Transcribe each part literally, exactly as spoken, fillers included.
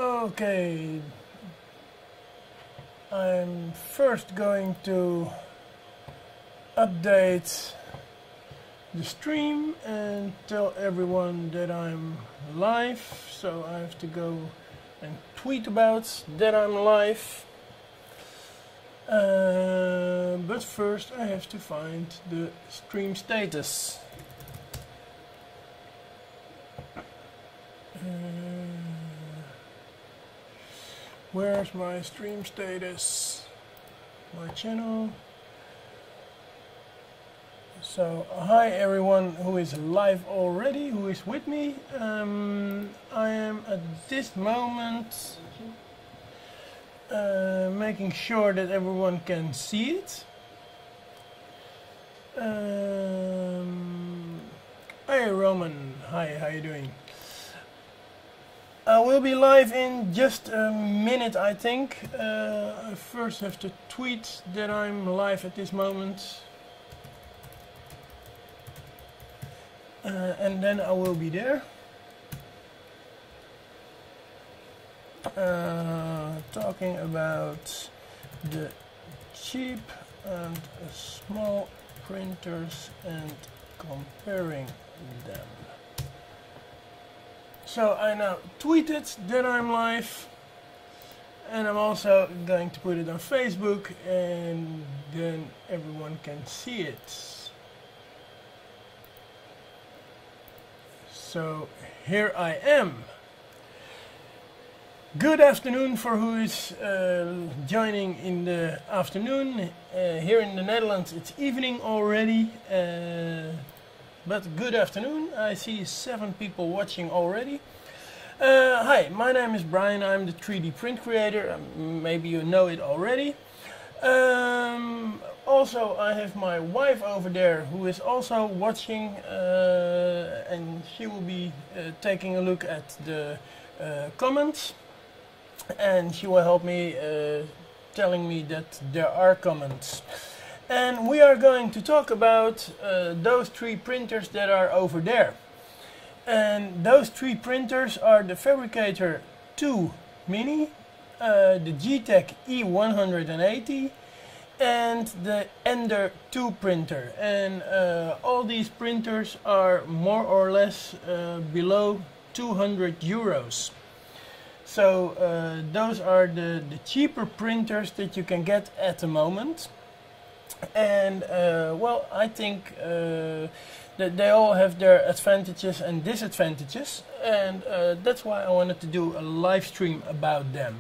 Okay, I'm first going to update the stream and tell everyone that I'm live, so I have to go and tweet about that I'm live. Uh, but first I have to find the stream status. Uh, where's my stream status? My channel. So hi everyone who is live already, who is with me. Um, I am at this moment uh, making sure that everyone can see it. Um, hey Roman, hi, how you doing? I will be live in just a minute, I think. Uh, I first have to tweet that I'm live at this moment. Uh, and then I will be there. Uh, talking about the cheap and small printers and comparing them. So I now tweeted that I'm live, and I'm also going to put it on Facebook, and then everyone can see it. So here I am. Good afternoon for who is uh, joining in the afternoon. Uh, here in the Netherlands it's evening already. Uh, But good afternoon, I see seven people watching already. Uh, hi, my name is Brian, I'm the three D print creator, um, maybe you know it already. Um, also I have my wife over there who is also watching, uh, and she will be uh, taking a look at the uh, comments, and she will help me uh, telling me that there are comments. And we are going to talk about uh, those three printers that are over there. And those three printers are the Fabricator two Mini, uh, the Geeetech E one eighty, and the Ender two printer. And uh, all these printers are more or less uh, below two hundred euros. So uh, those are the, the cheaper printers that you can get at the moment. And uh, well, I think uh, that they all have their advantages and disadvantages, and uh, that's why I wanted to do a live stream about them.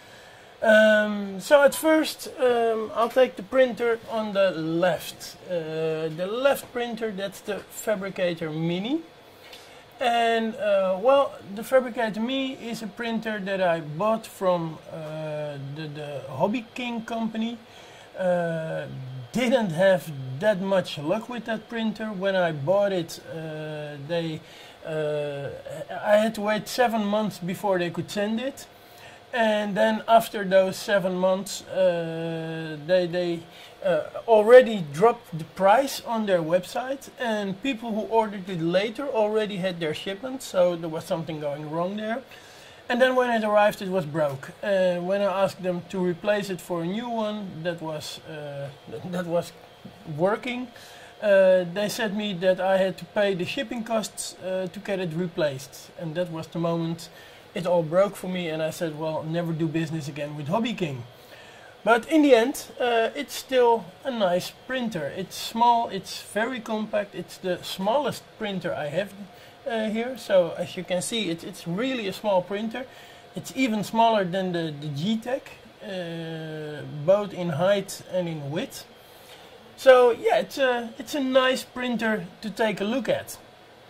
Um, so at first um, I'll take the printer on the left. Uh, the left printer, that's the Fabricator Mini. And uh, well, the Fabricator Mini is a printer that I bought from uh, the, the Hobby King company. Uh, didn't have that much luck with that printer. When I bought it, uh, they uh, I had to wait seven months before they could send it, and then after those seven months uh, they, they uh, already dropped the price on their website, and people who ordered it later already had their shipment, so there was something going wrong there. And then when it arrived, it was broke. Uh, when I asked them to replace it for a new one that was uh, that, that was working, uh, they said me that I had to pay the shipping costs uh, to get it replaced. And that was the moment it all broke for me, and I said, well, never do business again with Hobby King. But in the end, uh, it's still a nice printer. It's small, it's very compact, it's the smallest printer I have Uh, here, so as you can see, it's it's really a small printer. It's even smaller than the, the Geeetech, uh, both in height and in width. So yeah, it's a it's a nice printer to take a look at.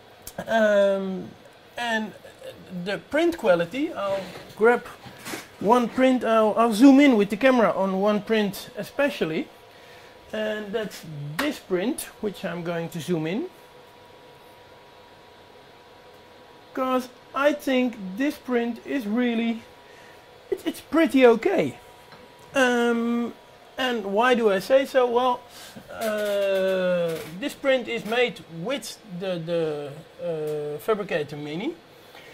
Um, and the print quality, I'll grab one print. I'll, I'll zoom in with the camera on one print especially, and that's this print, which I'm going to zoom in. Because I think this print is really, it, it's pretty okay. Um, and why do I say so? Well, uh, this print is made with the, the uh, Fabricator Mini.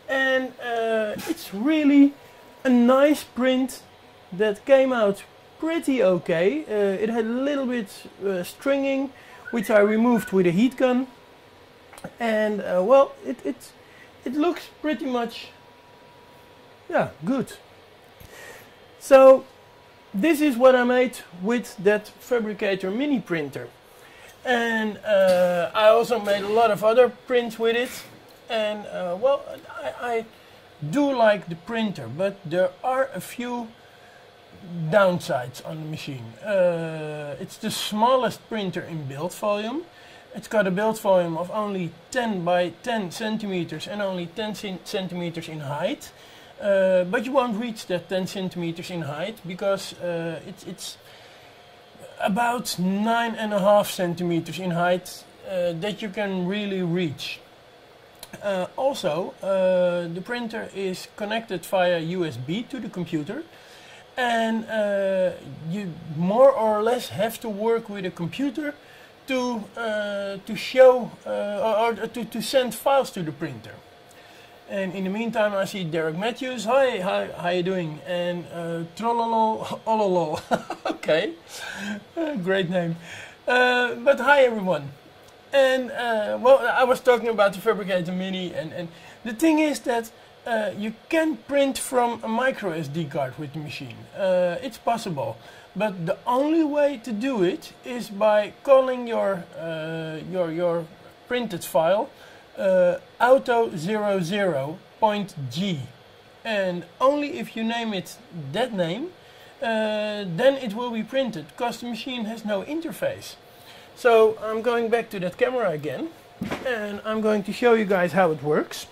and uh, it's really a nice print that came out pretty okay. Uh, it had a little bit uh, stringing, which I removed with a heat gun, and uh, well, it, it, it looks pretty much, yeah, good. So this is what I made with that Fabricator mini printer. And uh, I also made a lot of other prints with it. And uh, well, I, I do like the printer, but there are a few downsides on the machine. Uh, it's the smallest printer in build volume. It's got a build volume of only ten by ten centimeters and only ten centimeters in height. Uh, but you won't reach that ten centimeters in height because uh, it's, it's about nine and a half centimeters in height uh, that you can really reach. Uh, also, uh, the printer is connected via U S B to the computer, and uh, you more or less have to work with a computer to uh, to show uh, or, or to, to send files to the printer. And in the meantime, I see Derek Matthews. Hi, hi, how you doing? And uh, Trollolo, Ololo. Okay, uh, great name. Uh, but hi everyone. And uh, well, I was talking about the Fabricator Mini, and, and the thing is that uh, you can print from a micro S D card with the machine. Uh, it's possible, but the only way to do it is by calling your uh, your your printed file Uh, auto zero zero point G, and only if you name it that name, uh, then it will be printed, because the machine has no interface. So I'm going back to that camera again, and I'm going to show you guys how it works.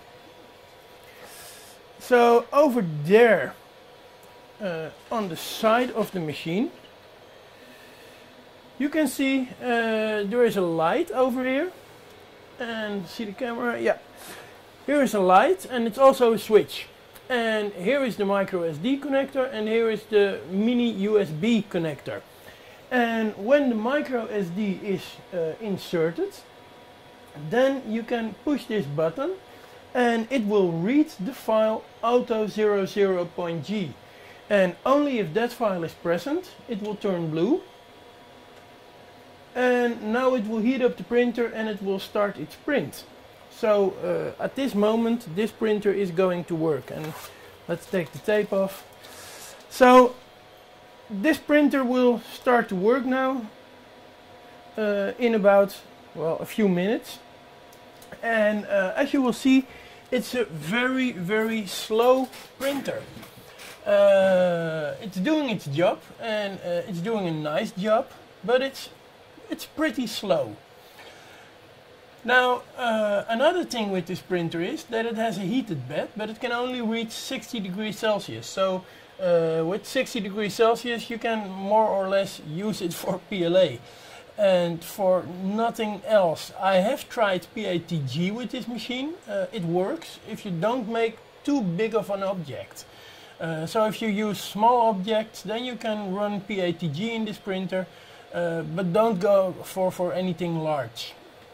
So over there uh, on the side of the machine, you can see uh, there is a light over here. And see the camera, yeah. Here is a light, and it's also a switch. And here is the micro S D connector, and here is the mini U S B connector. And when the micro S D is uh, inserted, then you can push this button, and it will read the file auto zero zero point G. And only if that file is present, it will turn blue. And now it will heat up the printer and it will start its print. So uh, at this moment this printer is going to work, and let's take the tape off. So this printer will start to work now uh, in about, well, a few minutes. And uh, as you will see, it's a very very slow printer. Uh, it's doing its job, and uh, it's doing a nice job, but it's It's pretty slow. Now, uh, another thing with this printer is that it has a heated bed, but it can only reach sixty degrees Celsius. So uh, with sixty degrees Celsius you can more or less use it for P L A and for nothing else. I have tried P A T G with this machine. Uh, it works if you don't make too big of an object. Uh, so if you use small objects, then you can run P A T G in this printer. Uh, but don't go for, for anything large.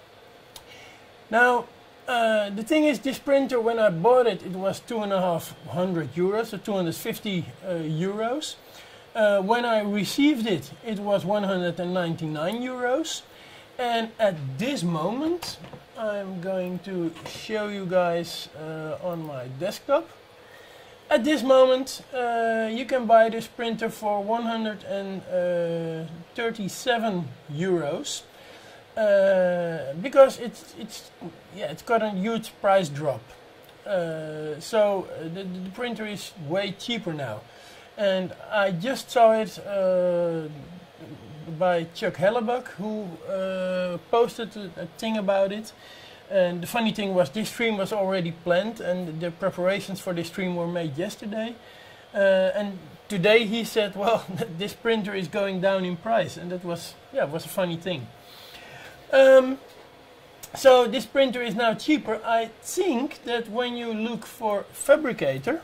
Now, uh, the thing is, this printer, when I bought it, it was two and a half hundred euros, so two hundred fifty uh, euros. Uh, when I received it, it was one hundred ninety-nine euros. And at this moment, I'm going to show you guys uh, on my desktop. At this moment, uh, you can buy this printer for one hundred thirty-seven euros, uh, because it's it's yeah it's got a huge price drop. Uh, so the, the printer is way cheaper now, and I just saw it uh, by Chuck Hellebuck, who uh, posted a, a thing about it. And the funny thing was, this stream was already planned, and the preparations for this stream were made yesterday. Uh, and today he said, well, this printer is going down in price, and that was, yeah, was a funny thing. Um, so this printer is now cheaper. I think that when you look for Fabricator,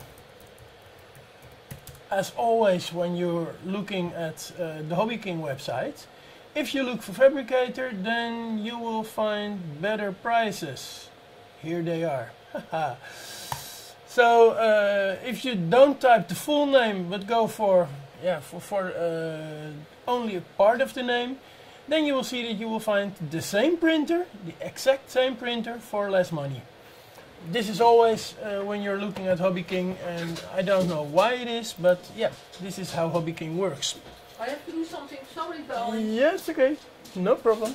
as always when you're looking at uh, the Hobby King website, if you look for Fabricator, then you will find better prices. Here they are. So uh, if you don't type the full name but go for yeah for, for uh, only a part of the name, then you will see that you will find the same printer, the exact same printer for less money. This is always uh, when you're looking at HobbyKing, and I don't know why it is, but yeah, this is how HobbyKing works. I have to do something, sorry darling. Yes, okay, no problem.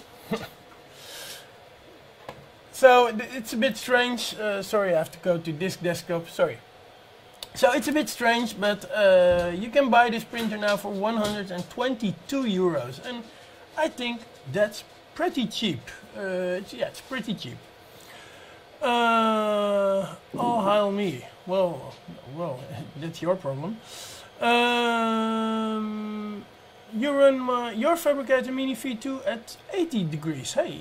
So it's a bit strange, uh, sorry I have to go to disk desktop, sorry. So it's a bit strange, but uh, you can buy this printer now for one hundred twenty-two euros, and I think that's pretty cheap. Uh, it's, yeah, it's pretty cheap. Uh, oh, heil me. Well, well, that's your problem. Um, you run my, your Fabricator Mini V two at eighty degrees. Hey,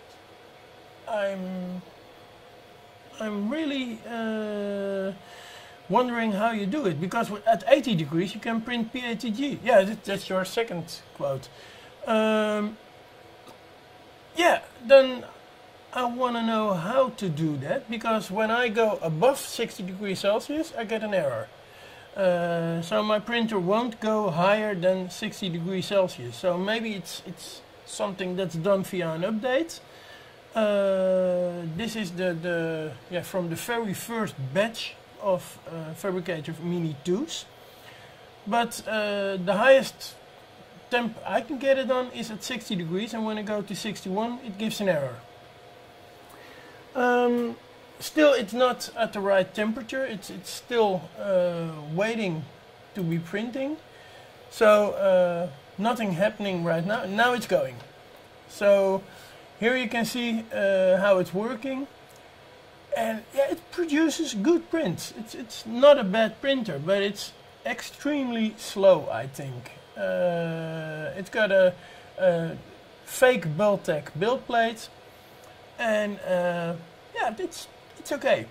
I'm, I'm really uh, wondering how you do it, because at eighty degrees you can print P A T G. Yeah, that, that's your second quote. Um, yeah, then I want to know how to do that, because when I go above sixty degrees Celsius I get an error. Uh, so my printer won't go higher than sixty degrees Celsius. So maybe it's it's something that's done via an update. Uh, this is the, the yeah from the very first batch of uh, Fabricator Mini twos. But uh, the highest temp I can get it on is at sixty degrees, and when I go to sixty-one it gives an error. Um, still, it's not at the right temperature. It's it's still uh, waiting to be printing. So uh, nothing happening right now. Now it's going. So here you can see uh, how it's working, and yeah, it produces good prints. It's it's not a bad printer, but it's extremely slow, I think. Uh, it's got a, a fake Bultec build plate. And uh, yeah, it's it's okay.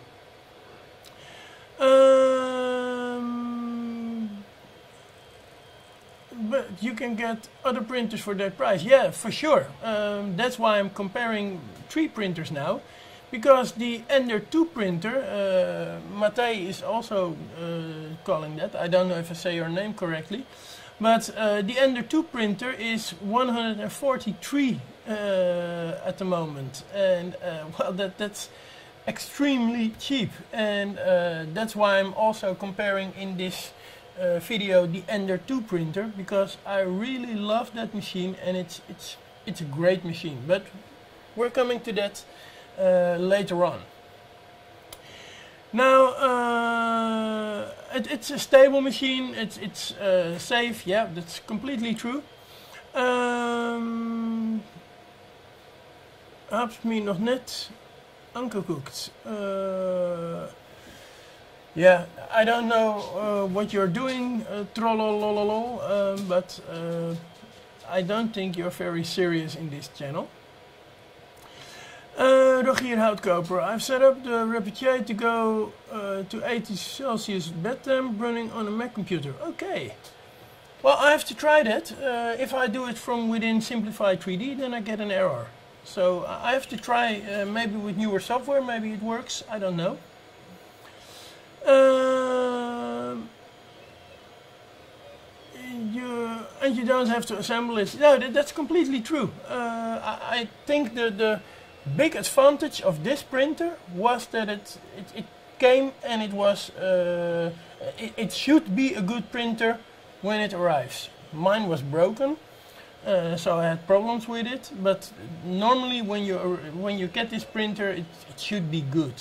Um, but you can get other printers for that price. Yeah, for sure. Um, that's why I'm comparing three printers now, because the Ender two printer, uh, Matej is also uh, calling that. I don't know if I say your name correctly, but uh, the Ender two printer is one hundred forty-three. Uh, at the moment, and uh, well, that that's extremely cheap, and uh, that's why I'm also comparing in this uh, video the Ender two printer, because I really love that machine, and it's it's it's a great machine. But we're coming to that uh, later on. Now uh, it, it's a stable machine. It's it's uh, safe. Yeah, that's completely true. Um, Heb me nog net aangekoekt. Uh, yeah, I don't know uh, what you're doing, uh, trollolololo, uh, but uh, I don't think you're very serious in this channel. Uh, Rogier Houtkoper, I've set up the Repetier to go uh, to eighty Celsius bed temp running on a Mac computer. Okay. Well, I have to try that. Uh, if I do it from within Simplify three D, then I get an error. So I have to try, uh, maybe with newer software, maybe it works, I don't know. Um, you, and you don't have to assemble it. No, that, that's completely true. Uh, I, I think the, the big advantage of this printer was that it, it, it came and it was, uh, it, it should be a good printer when it arrives. Mine was broken. Uh, so I had problems with it, but normally when you when you get this printer, it, it should be good.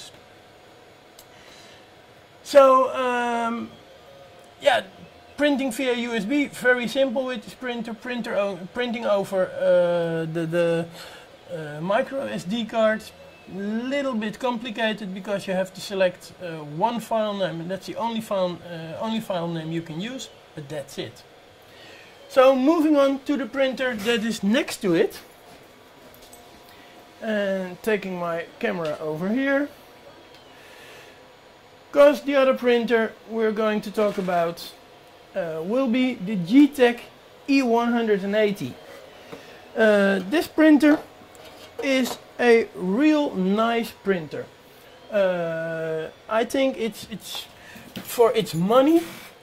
So um, yeah, printing via U S B, very simple with this printer. Printer o printing over uh, the the uh, micro S D card, little bit complicated because you have to select uh, one file name, and that's the only file uh, only file name you can use. But that's it. So moving on to the printer that is next to it, and taking my camera over here, because the other printer we're going to talk about uh, will be the Geeetech E one eighty. Uh, this printer is a real nice printer. Uh, I think it's it's for its money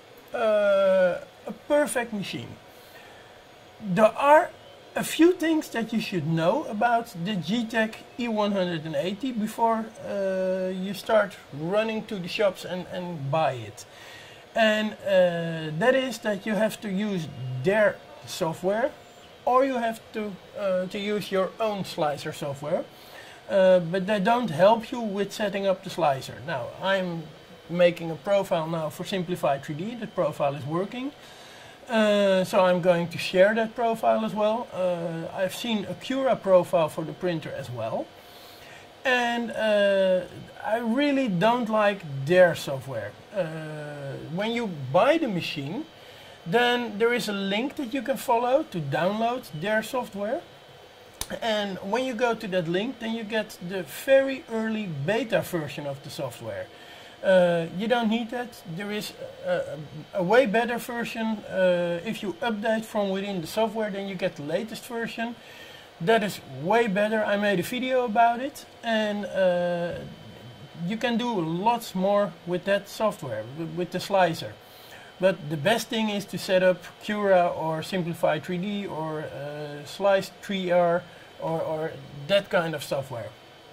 uh, a perfect machine. There are a few things that you should know about the Geeetech E one eighty before uh, you start running to the shops and, and buy it. And uh, that is that you have to use their software, or you have to, uh, to use your own slicer software. Uh, but they don't help you with setting up the slicer. Now, I'm making a profile now for Simplify three D. That profile is working. Uh, so I'm going to share that profile as well. Uh, I've seen a Cura profile for the printer as well. And uh, I really don't like their software. Uh, when you buy the machine, then there is a link that you can follow to download their software. And when you go to that link, then you get the very early beta version of the software. Uh, you don't need that. There is a, a, a way better version. Uh, if you update from within the software, then you get the latest version. That is way better. I made a video about it, and uh, you can do lots more with that software, with the slicer. But the best thing is to set up Cura or Simplify three D or uh, Slice three R or, or that kind of software.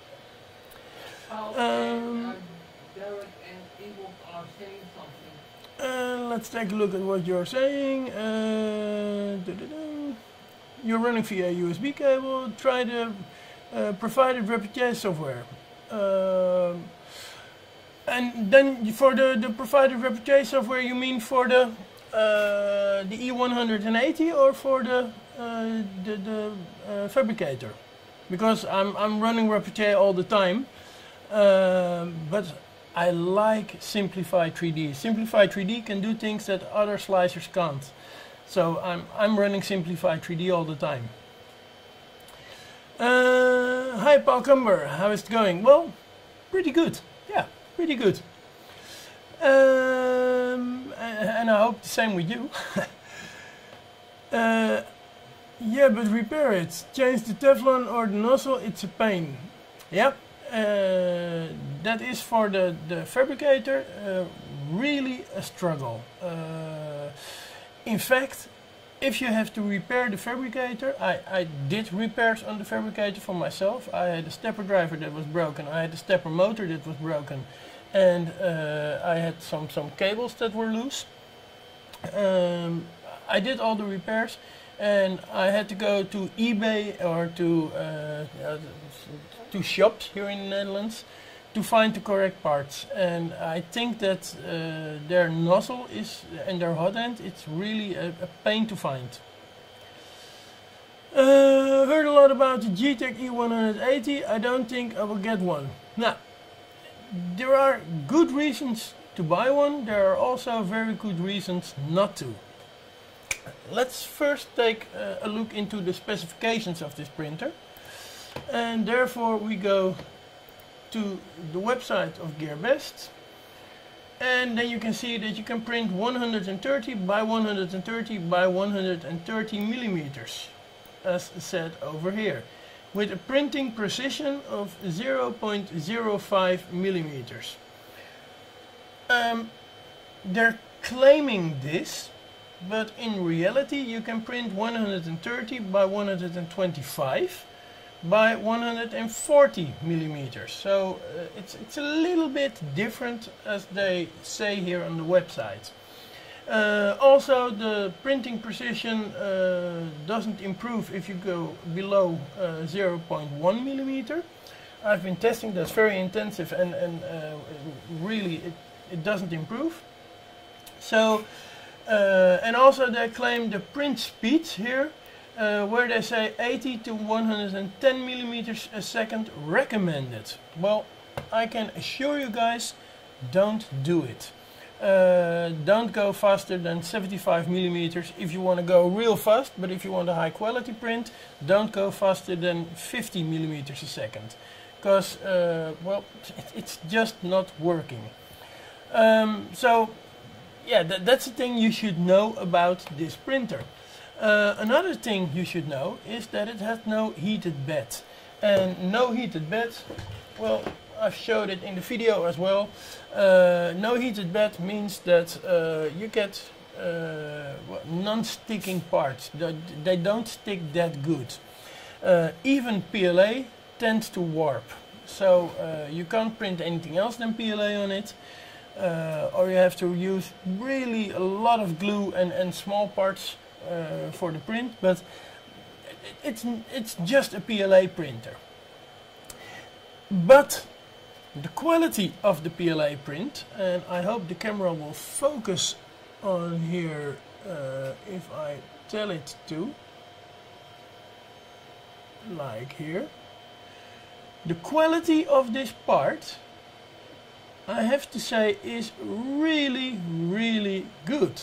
Oh, Um, uh, Derek and Ingo are saying something. Uh, let's take a look at what you're saying. Uh, da -da -da. You're running via U S B cable. Try the uh, provided replication software. Um, and then for the, the provided replication software, you mean for the uh, the E one eighty or for the uh, the, the uh, Fabricator? Because I'm I'm running Replicator all the time, um, but I like Simplify three D. Simplify three D can do things that other slicers can't. So I'm, I'm running Simplify three D all the time. Uh, hi Paul Cumber, how is it going? Well, pretty good. Yeah, pretty good. Um, and I hope the same with you. uh, yeah, but repair it. Change the Teflon or the nozzle, it's a pain. Yep. Uh, that is for the, the Fabricator uh, really a struggle. Uh, in fact, if you have to repair the Fabricator, I, I did repairs on the Fabricator for myself. I had a stepper driver that was broken, I had a stepper motor that was broken, and uh, I had some, some cables that were loose. Um, I did all the repairs, and I had to go to eBay or to uh, to shops here in the Netherlands to find the correct parts. And I think that uh, their nozzle is and their hot end, it's really a, a pain to find. Uh, heard a lot about the Geeetech E one eighty. I don't think I will get one. Now, there are good reasons to buy one. There are also very good reasons not to. Let's first take uh, a look into the specifications of this printer. And therefore we go to the website of GearBest, and then you can see that you can print one hundred thirty by one hundred thirty by one hundred thirty millimeters, as said over here, with a printing precision of zero point zero five millimeters. Um, they're claiming this, but in reality you can print one hundred thirty by one hundred twenty-five by one hundred forty millimeters. So uh, it's, it's a little bit different, as they say here on the website. Uh, also, the printing precision uh, doesn't improve if you go below uh, zero point one millimeter. I've been testing, that's very intensive, and, and uh, really it, it doesn't improve. So, uh, and also they claim the print speeds here, Uh, where they say eighty to one hundred ten millimeters a second recommended. Well, I can assure you guys, don't do it. Uh, don't go faster than seventy-five millimeters if you want to go real fast, but if you want a high quality print, don't go faster than fifty millimeters a second. Because, uh, well, it, it's just not working. Um, so, yeah, th that's the thing you should know about this printer. Uh, another thing you should know is that it has no heated bed. And no heated bed, well, I've showed it in the video as well. Uh, no heated bed means that uh, you get uh, non-sticking parts. They, they don't stick that good. Uh, even P L A tends to warp. So uh, you can't print anything else than P L A on it. Uh, or you have to use really a lot of glue and, and small parts uh, for the print. But it's, it's just a P L A printer. But the quality of the P L A print, and I hope the camera will focus on here uh, if I tell it to, like here. The quality of this part, I have to say, is really, really good.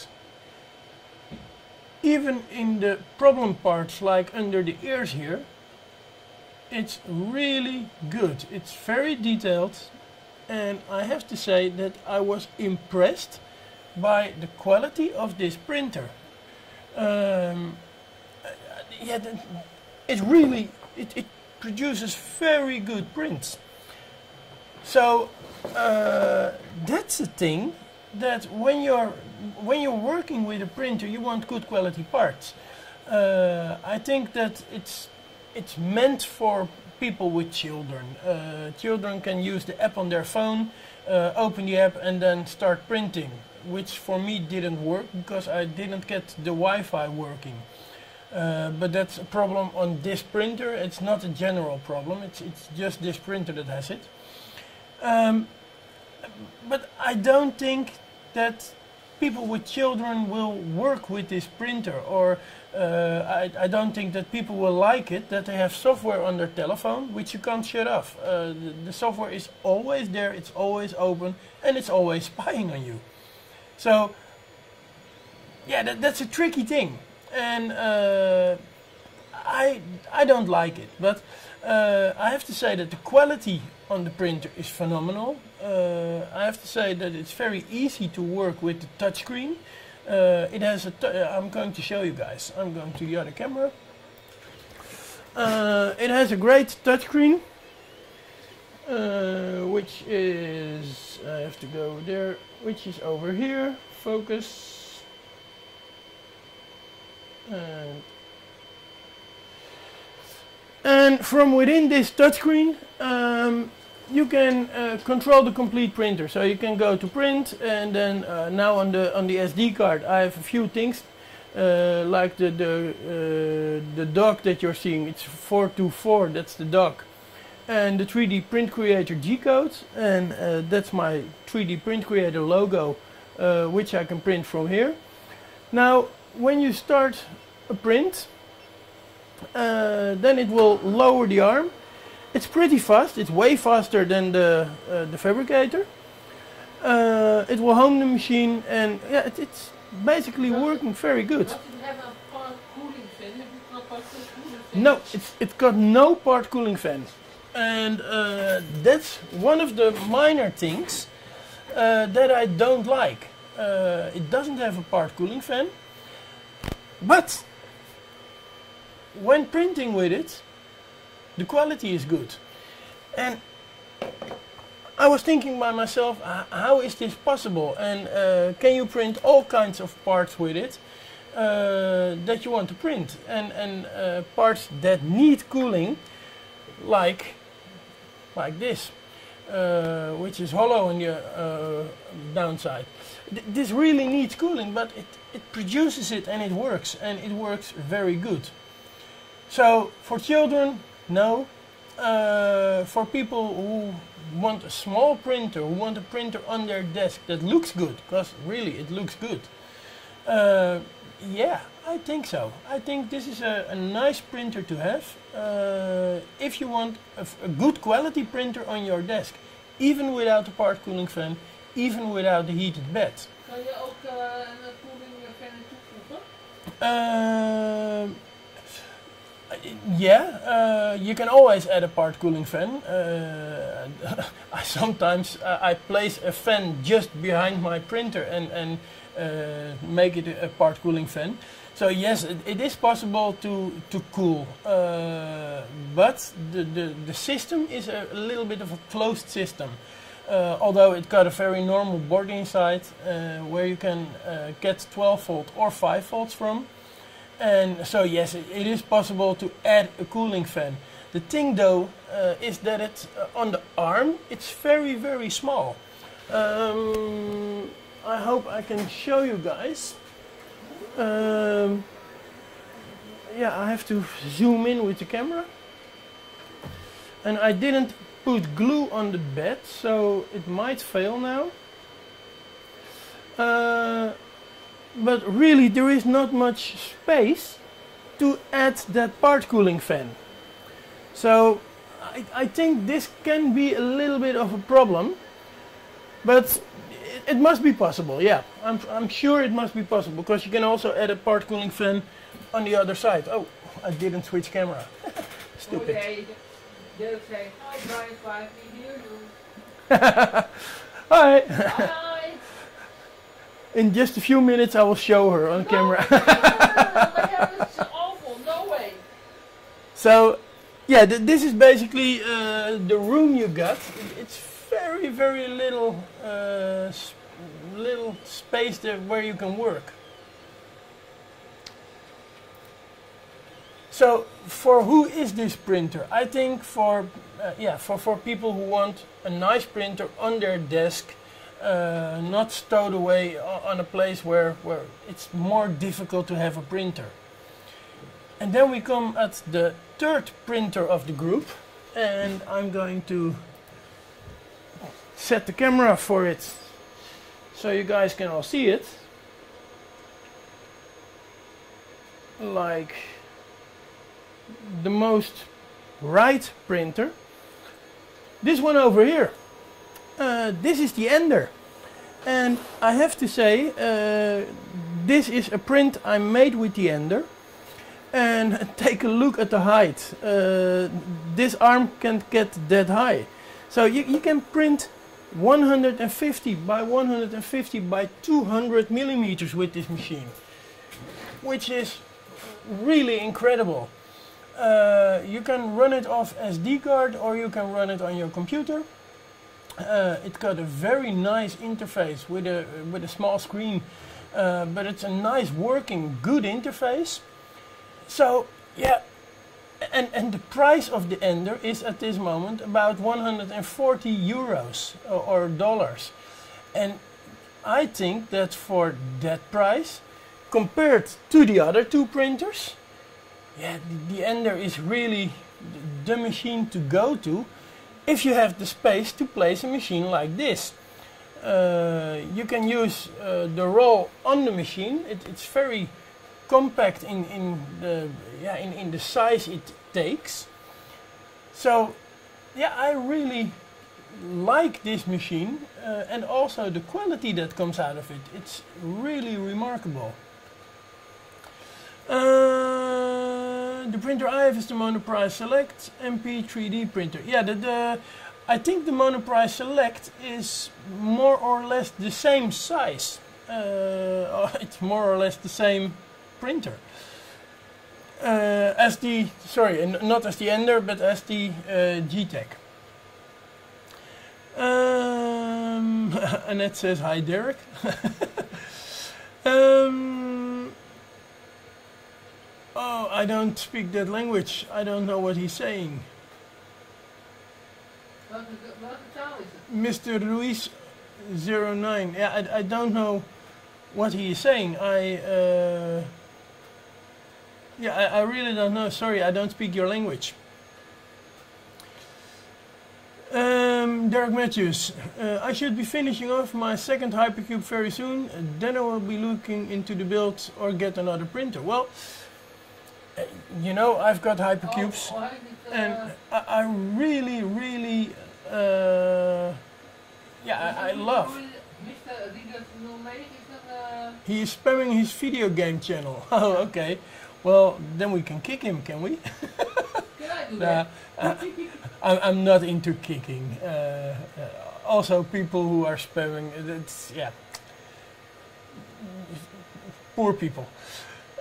Even in the problem parts, like under the ears here, it's really good. It's very detailed, and I have to say that I was impressed by the quality of this printer. Um, yeah, it really it, it produces very good prints. So uh, that's the thing, that when you're when you're working with a printer, you want good quality parts. Uh, I think that it's it's meant for people with children. Uh, children can use the app on their phone, uh, open the app and then start printing, which for me didn't work because I didn't get the Wi-Fi working. Uh, but that's a problem on this printer. It's not a general problem. It's it's just this printer that has it. Um, but I don't think that people with children will work with this printer, or uh, I, I don't think that people will like it, that they have software on their telephone which you can't shut off. Uh, the, the software is always there, it's always open, and it's always spying on you. So yeah, that, that's a tricky thing, and uh, I, I don't like it, but uh, I have to say that the quality on the printer is phenomenal. Uh, I have to say that it's very easy to work with the touchscreen. Uh, it has a t uh, I'm going to show you guys. I'm going to the other camera. Uh, it has a great touchscreen, uh, which is, I have to go there, which is over here. Focus. And, and from within this touchscreen, um, you can uh, control the complete printer. So you can go to print, and then uh, now on the on the S D card I have a few things uh, like the the uh, the dock that you're seeing. It's four two four. That's the dock, and the three D Print Creator G code, and uh, that's my three D Print Creator logo, uh, which I can print from here. Now, when you start a print, uh, then it will lower the arm. It's pretty fast. It's way faster than the uh, the fabricator. Uh, it will home the machine, and yeah, it, it's basically does working it, very good. Does it have a part cooling fan? Have you got part cooling fan? No, it's it's got no part cooling fan, and uh, that's one of the minor things uh, that I don't like. Uh, it doesn't have a part cooling fan, but when printing with it, the quality is good. And I was thinking by myself, how is this possible? And uh, can you print all kinds of parts with it uh, that you want to print? And, and uh, parts that need cooling, like, like this, uh, which is hollow on the uh, downside. Th this really needs cooling, but it, it produces it and it works. And it works very good. So for children, no. Uh, for people who want a small printer, who want a printer on their desk that looks good, because really it looks good, uh, yeah, I think so. I think this is a, a nice printer to have uh, if you want a, a good quality printer on your desk, even without the part cooling fan, even without the heated bed. Kan je ook uh, een cooling fan toevoegen? Uh, Yeah, uh, you can always add a part cooling fan. Uh, I sometimes uh, I place a fan just behind my printer and, and uh, make it a, a part cooling fan. So yes, it, it is possible to to cool, uh, but the, the the system is a, a little bit of a closed system. Uh, although it got a very normal board inside, uh, where you can uh, get twelve volt or five volts from. And so yes, it, it is possible to add a cooling fan. The thing though uh, is that it's uh, on the arm, it's very very small. Um, I hope I can show you guys. Um, yeah, I have to zoom in with the camera. And I didn't put glue on the bed, so it might fail now. Uh, but really there is not much space to add that part cooling fan. So I, I think this can be a little bit of a problem, but it, it must be possible. Yeah, I'm, I'm sure it must be possible, because you can also add a part cooling fan on the other side. Oh, I didn't switch camera. Stupid. Okay, they'll say, hi guys, five, we hear you. Hi. Hi. In just a few minutes I will show her on No, camera. no, my hair is awful, no way. So, yeah, th this is basically uh, the room you got. It's very, very little, uh, sp little space there where you can work. So, for who is this printer? I think for, uh, yeah, for, for people who want a nice printer on their desk, uh, not stowed away on a place where, where it's more difficult to have a printer. And then we come at the third printer of the group, and I'm going to set the camera for it so you guys can all see it. Like the most right printer. This one over here. Uh, this is the Ender. And I have to say, uh, this is a print I made with the Ender. And take a look at the height. Uh, this arm can't get that high. So you, you can print one hundred fifty by one hundred fifty by two hundred millimeters with this machine, which is really incredible. Uh, you can run it off S D card, or you can run it on your computer. Uh, it's got a very nice interface with a with a small screen, uh, but it's a nice working good interface. So yeah, and and the price of the Ender is at this moment about one hundred forty euros or, or dollars, and I think that for that price, compared to the other two printers, yeah, the, the Ender is really the machine to go to if you have the space to place a machine like this. Uh, you can use uh, the roll on the machine. It, it's very compact in, in the yeah in, in the size it takes. So yeah, I really like this machine, uh, and also the quality that comes out of it. It's really remarkable. Uh, the printer I have is the Monoprice Select M P three D printer. Yeah, the, the I think the Monoprice Select is more or less the same size. Uh, it's more or less the same printer uh, as the sorry, n not as the Ender, but as the uh, G-Tech. Um, Annette says hi, Derek. um, oh, I don't speak that language. I don't know what he's saying. Mister Ruiz zero nine. Yeah, I, I don't know what he is saying. I uh, yeah, I, I really don't know. Sorry, I don't speak your language. Um, Derek Matthews, uh, I should be finishing off my second Hypercube very soon. Uh, then I will be looking into the build or get another printer. Well, uh, you know, I've got Hypercubes, Oh, why is it, uh, and I, I really, really, uh, yeah, I, I love. Mister Adidas Nomadic, is that, uh... He is spamming his video game channel. Oh, okay. Well, then we can kick him, can we? Can I do Nah, that? uh, I'm, I'm not into kicking. Uh, uh, also, people who are spamming, it's, yeah, poor people.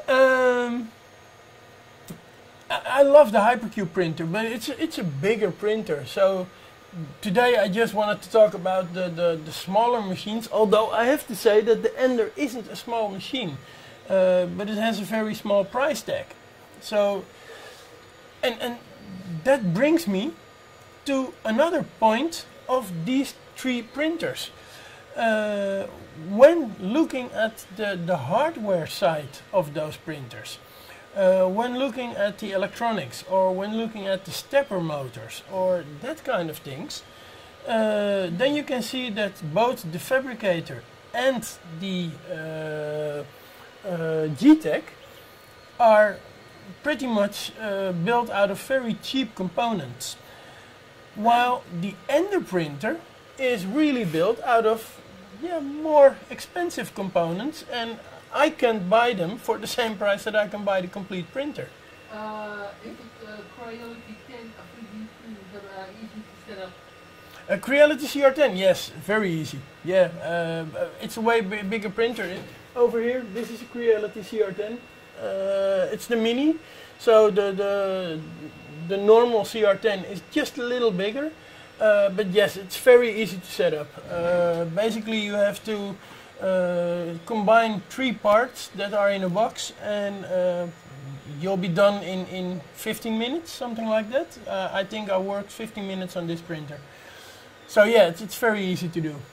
Um, I, I love the Hypercube printer, but it's a, it's a bigger printer. So today I just wanted to talk about the, the, the smaller machines. Although I have to say that the Ender isn't a small machine, uh, but it has a very small price tag. So, and and that brings me to another point of these three printers. Uh, when looking at the, the hardware side of those printers, uh, when looking at the electronics, or when looking at the stepper motors, or that kind of things, uh, then you can see that both the Fabricator and the uh, uh, G-Tech are pretty much uh, built out of very cheap components, while the Ender printer is really built out of yeah, more expensive components, and I can buy them for the same price that I can buy the complete printer. Uh, is it uh, Creality ten a three D printer uh, easy to set up? A Creality C R ten, yes, very easy. Yeah, uh, it's a way b bigger printer. Over here, this is a Creality C R ten. Uh, it's the mini, so the the the normal C R ten is just a little bigger. Uh, but yes, it's very easy to set up. Uh, basically, you have to uh, combine three parts that are in a box, and uh, you'll be done in, in fifteen minutes, something like that. Uh, I think I worked fifteen minutes on this printer. So yeah, it's, it's very easy to do.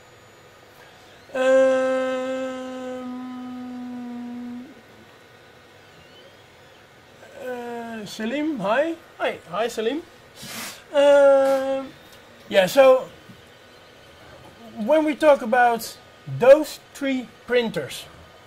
Um, uh, Salim, hi. Hi, hi Salim. Um, Yeah, so when we talk about those three printers,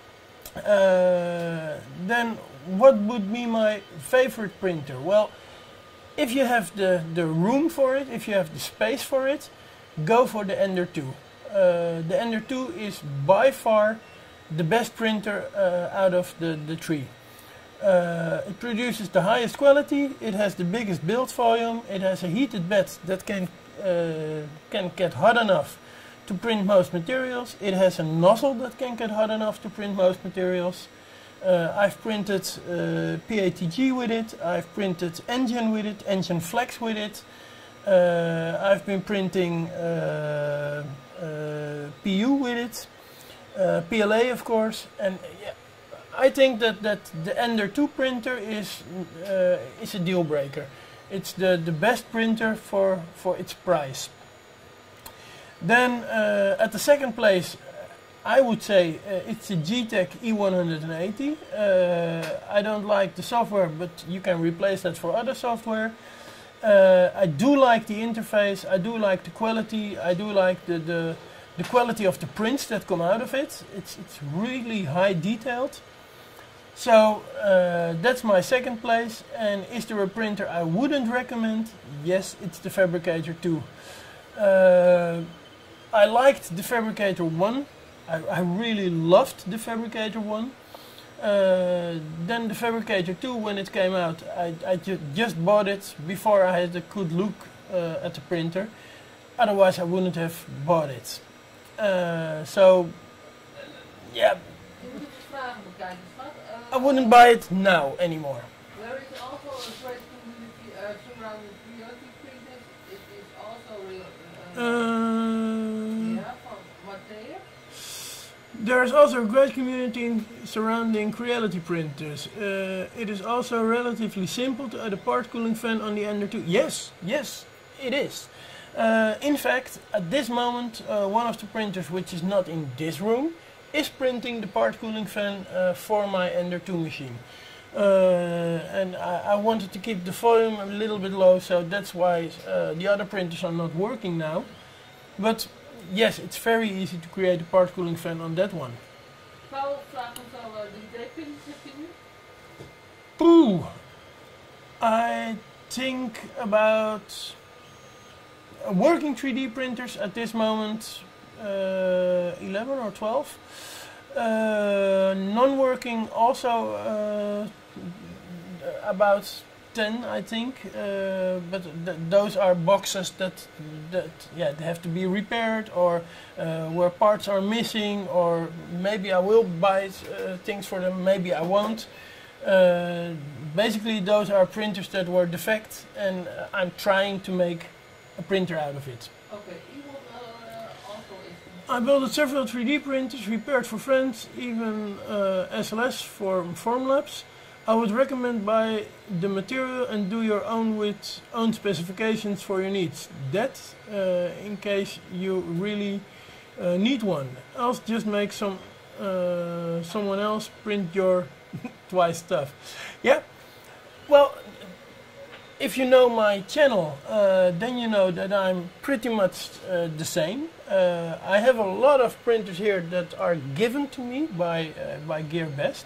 uh, then what would be my favorite printer? Well, if you have the, the room for it, if you have the space for it, go for the Ender two. Uh, the Ender two is by far the best printer uh, out of the, the three. Uh, it produces the highest quality, it has the biggest build volume, it has a heated bed that can Uh, can get hot enough to print most materials. It has a nozzle that can get hot enough to print most materials. Uh, I've printed uh, P A T G with it, I've printed Engine with it, Engine Flex with it. Uh, I've been printing uh, uh, P U with it, uh, P L A of course, and yeah, I think that, that the Ender two printer is, uh, is a deal breaker. It's the, the best printer for, for its price. Then uh, at the second place, I would say uh, it's the G-Tech E one eighty. Uh, I don't like the software, but you can replace that for other software. Uh, I do like the interface, I do like the quality, I do like the, the, the quality of the prints that come out of it. It's, it's really high detailed. So uh, that's my second place. And is there a printer I wouldn't recommend? Yes, it's the Fabricator two. Uh, I liked the Fabricator one. I, I really loved the Fabricator one. Uh, then the Fabricator two, when it came out, I, I ju just bought it before I had a good look uh, at the printer. Otherwise I wouldn't have bought it. Uh, so, yeah. I wouldn't buy it now anymore. There is also a great community uh, surrounding Creality printers. It is also real. Uh, uh, yeah, from Mateo. There is also a great community surrounding Creality printers. Uh, it is also relatively simple to add a part cooling fan on the Ender two. Yes, yes, it is. Uh, in fact, at this moment, uh, one of the printers which is not in this room is printing the part cooling fan uh, for my Ender two machine. Uh, and I, I wanted to keep the volume a little bit low, so that's why uh, the other printers are not working now. But yes, it's very easy to create a part cooling fan on that one. Paul vraagt ons al, uh, die dekking zit je nu? Pooh! I think about uh, working three D printers at this moment, uh, eleven or twelve. Uh, non-working also uh, about ten, I think, uh, but th those are boxes that that yeah they have to be repaired, or uh, where parts are missing, or maybe I will buy uh, things for them, maybe I won't. Uh, basically, those are printers that were defect, and uh, I'm trying to make a printer out of it. Okay, Ewald uh, also is. I built several three D printers, repaired for friends, even uh, S L S for Formlabs. I would recommend buy the material and do your own with own specifications for your needs. That, uh, in case you really uh, need one. Else, just make some uh, someone else print your twice stuff. Yeah. Well, if you know my channel, uh, then you know that I'm pretty much uh, the same. Uh, I have a lot of printers here that are given to me by uh, by GearBest.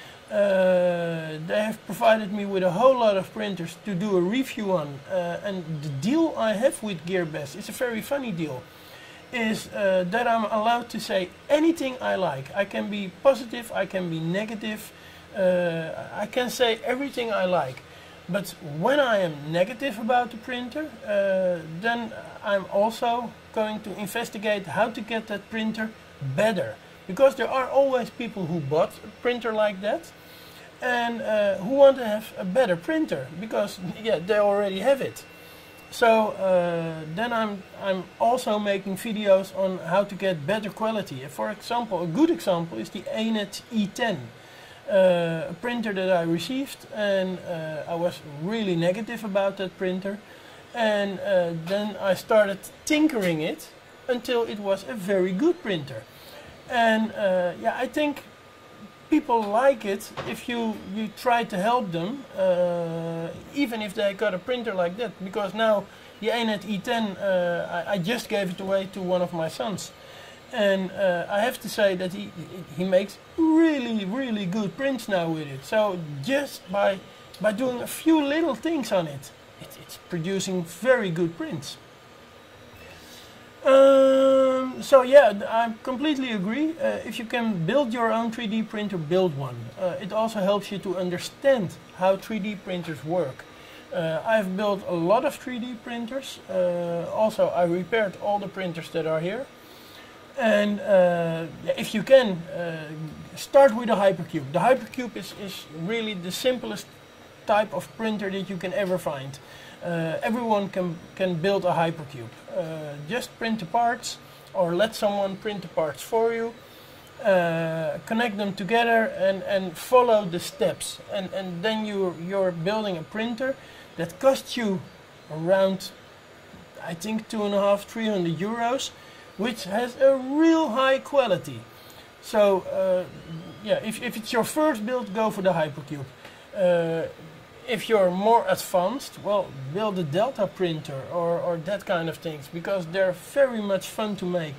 Uh, they have provided me with a whole lot of printers to do a review on, uh, and the deal I have with GearBest is a very funny deal. Is uh, that I'm allowed to say anything I like. I can be positive, I can be negative, uh, I can say everything I like. But when I am negative about the printer, uh, then I'm also going to investigate how to get that printer better. Because there are always people who bought a printer like that and uh, who want to have a better printer because yeah, they already have it. So uh, then I'm, I'm also making videos on how to get better quality. For example, a good example is the A N E T E ten. Uh, a printer that I received, and uh, I was really negative about that printer, and uh, then I started tinkering it until it was a very good printer. And uh, yeah, I think people like it if you you try to help them, uh, even if they got a printer like that, because now the A N E T E ten, uh, I, I just gave it away to one of my sons. And uh, I have to say that he, he makes really, really good prints now with it. So just by, by doing a few little things on it, it it's producing very good prints. Um, so yeah, I completely agree. Uh, if you can build your own three D printer, build one. Uh, it also helps you to understand how three D printers work. Uh, I've built a lot of three D printers. Uh, also, I repaired all the printers that are here. And uh, if you can, uh, start with a Hypercube. The Hypercube is, is really the simplest type of printer that you can ever find. Uh, everyone can, can build a Hypercube. Uh, just print the parts or let someone print the parts for you. Uh, connect them together and, and follow the steps. And, and then you're, you're building a printer that costs you around, I think, two and a half, three hundred euros. Which has a real high quality. So uh, yeah, if, if it's your first build, go for the Hypercube. Uh, if you're more advanced, well, build a Delta printer or, or that kind of things, because they're very much fun to make.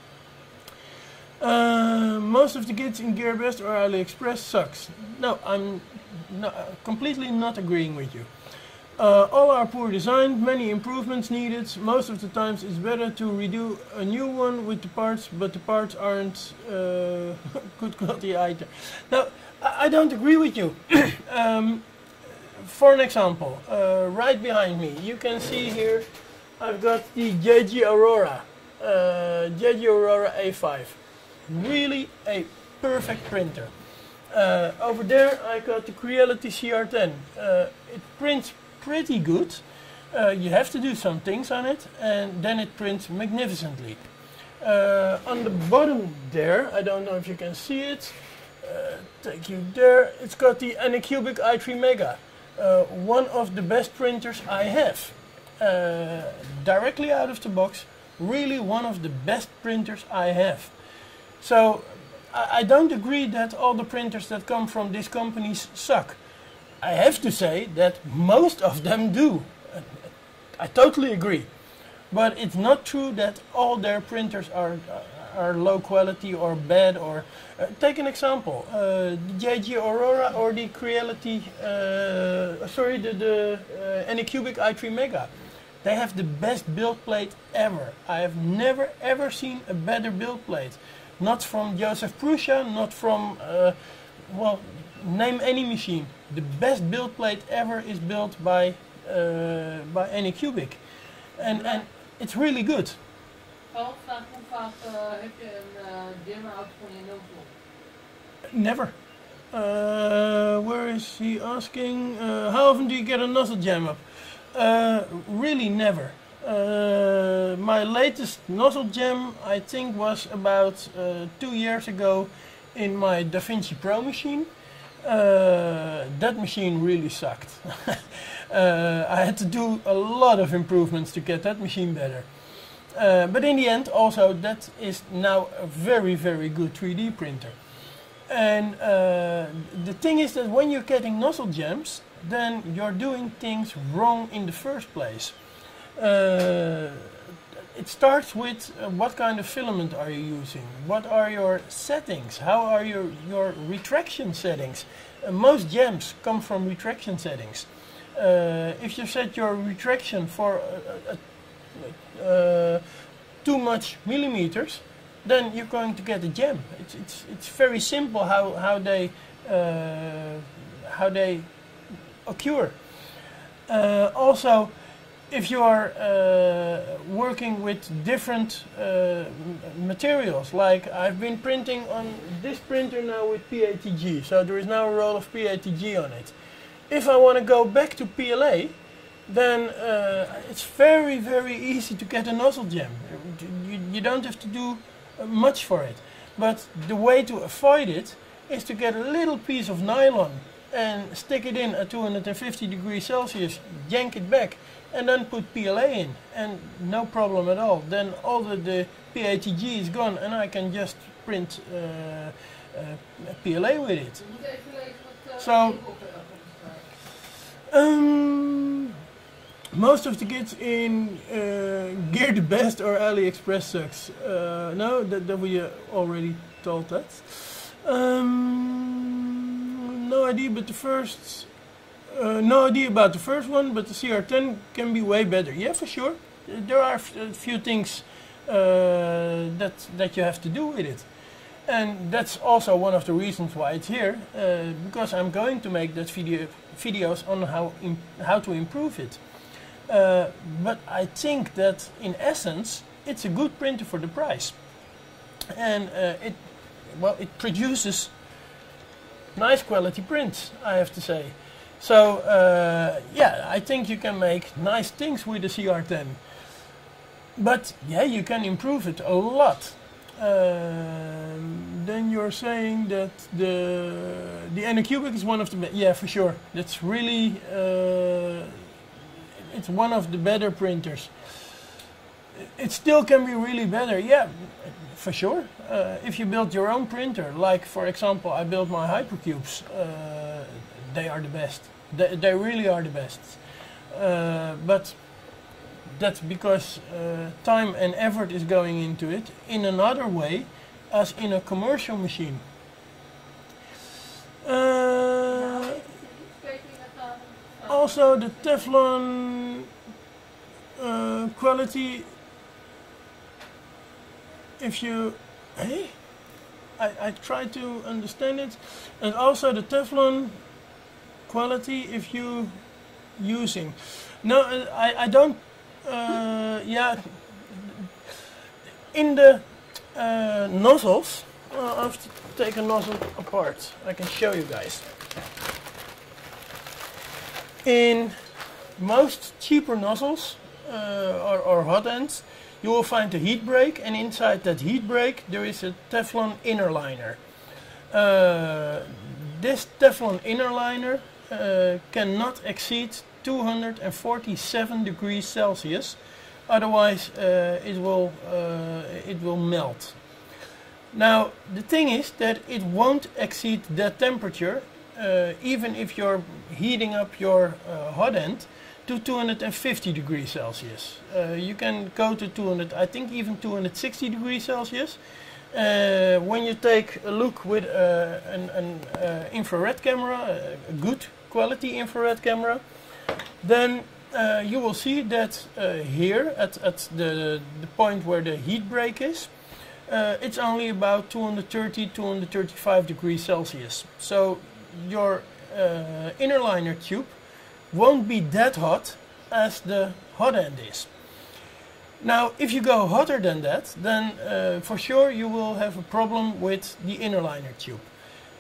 Uh, most of the kits in GearBest or AliExpress sucks. No, I'm no, completely not agreeing with you. Uh, all are poor designed, many improvements needed. Most of the times it's better to redo a new one with the parts, but the parts aren't uh, good quality either. Now, I, I don't agree with you. um, for an example, uh, right behind me, you can see here I've got the J G Aurora, uh, J G Aurora A five. Really a perfect printer. Uh, over there I got the Creality C R ten. Uh, it prints pretty good. Uh, you have to do some things on it and then it prints magnificently. Uh, on the bottom there, I don't know if you can see it, uh, take you there, it's got the Anycubic i three Mega, uh, one of the best printers I have. Uh, directly out of the box, really one of the best printers I have. So I, I don't agree that all the printers that come from these companies suck. I have to say that most of them do. I totally agree. But it's not true that all their printers are are low quality or bad. Or uh, take an example: uh, the J G Aurora or the Creality, uh, sorry, the the uh, Anycubic i three Mega. They have the best build plate ever. I have never ever seen a better build plate. Not from Joseph Prusa, not from uh, well, name any machine. The best build plate ever is built by uh, by Anycubic, and and it's really good. Paul, vraag hoe vaak uh, heb je een uh, dimmer uit van je notebook? Never. Uh, where is he asking? Uh, how often do you get a nozzle jam up? Uh, really never. Uh, my latest nozzle jam, I think, was about uh, two years ago in my DaVinci Pro machine. Uh, that machine really sucked. uh, I had to do a lot of improvements to get that machine better. Uh, but in the end, also, that is now a very, very good three D printer. And uh, the thing is that when you're getting nozzle jams, then you're doing things wrong in the first place. Uh, it starts with uh, what kind of filament are you using? What are your settings? How are your, your retraction settings? Uh, most jams come from retraction settings. Uh, if you set your retraction for uh, uh, uh, too much millimeters, then you're going to get a jam. It's, it's, it's very simple how, how, they, uh, how they occur. Uh, also, if you are uh, working with different uh, materials, like I've been printing on this printer now with P A T G, so there is now a roll of P A T G on it. If I want to go back to P L A, then uh, it's very, very easy to get a nozzle jam. You, you don't have to do much for it. But the way to avoid it is to get a little piece of nylon and stick it in at two hundred fifty degrees Celsius, yank it back, and then put P L A in, and no problem at all. Then all the, the P A T G is gone, and I can just print uh, uh, P L A with it. So, um, most of the kits in uh, Gear the Best or AliExpress sucks. Uh, no, that, that we uh, already told that. Um, no idea, but the first. Uh, no idea about the first one, but the C R ten can be way better. Yeah, for sure. There are f a few things uh, that that you have to do with it, and that's also one of the reasons why it's here. Uh, because I'm going to make that video videos on how in, how to improve it. Uh, but I think that in essence, it's a good printer for the price, and uh, it well it produces nice quality prints, I have to say. So, uh, yeah, I think you can make nice things with the C R ten. But, yeah, you can improve it a lot. Um, then you're saying that the the Anycubic is one of the best. Yeah, for sure. That's really, uh, it's one of the better printers. It still can be really better, yeah, for sure. Uh, if you build your own printer, like, for example, I built my Hypercubes, uh, they are the best. They, they really are the best. Uh, but that's because uh, time and effort is going into it in another way as in a commercial machine. Uh, also the Teflon uh, quality, if you, hey, I, I try to understand it, and also the Teflon quality if you using. No, I, I don't, uh, yeah, in the uh, nozzles, uh, I have to take a nozzle apart. I can show you guys. In most cheaper nozzles uh, or, or hot ends, you will find a heat break, and inside that heat break there is a Teflon inner liner. Uh, this Teflon inner liner uh, cannot exceed two hundred forty-seven degrees Celsius, otherwise uh, it will uh, it will melt. Now the thing is that it won't exceed that temperature, uh, even if you're heating up your uh, hot end to two hundred fifty degrees Celsius. Uh, you can go to two hundred, I think even two hundred sixty degrees Celsius. Uh, when you take a look with uh, an, an uh, infrared camera, a good quality infrared camera, then uh, you will see that uh, here at, at the, the point where the heat break is, uh, it's only about two hundred thirty, two hundred thirty-five degrees Celsius. So your uh, inner liner tube won't be that hot as the hot end is. Now, if you go hotter than that, then uh, for sure you will have a problem with the inner liner tube.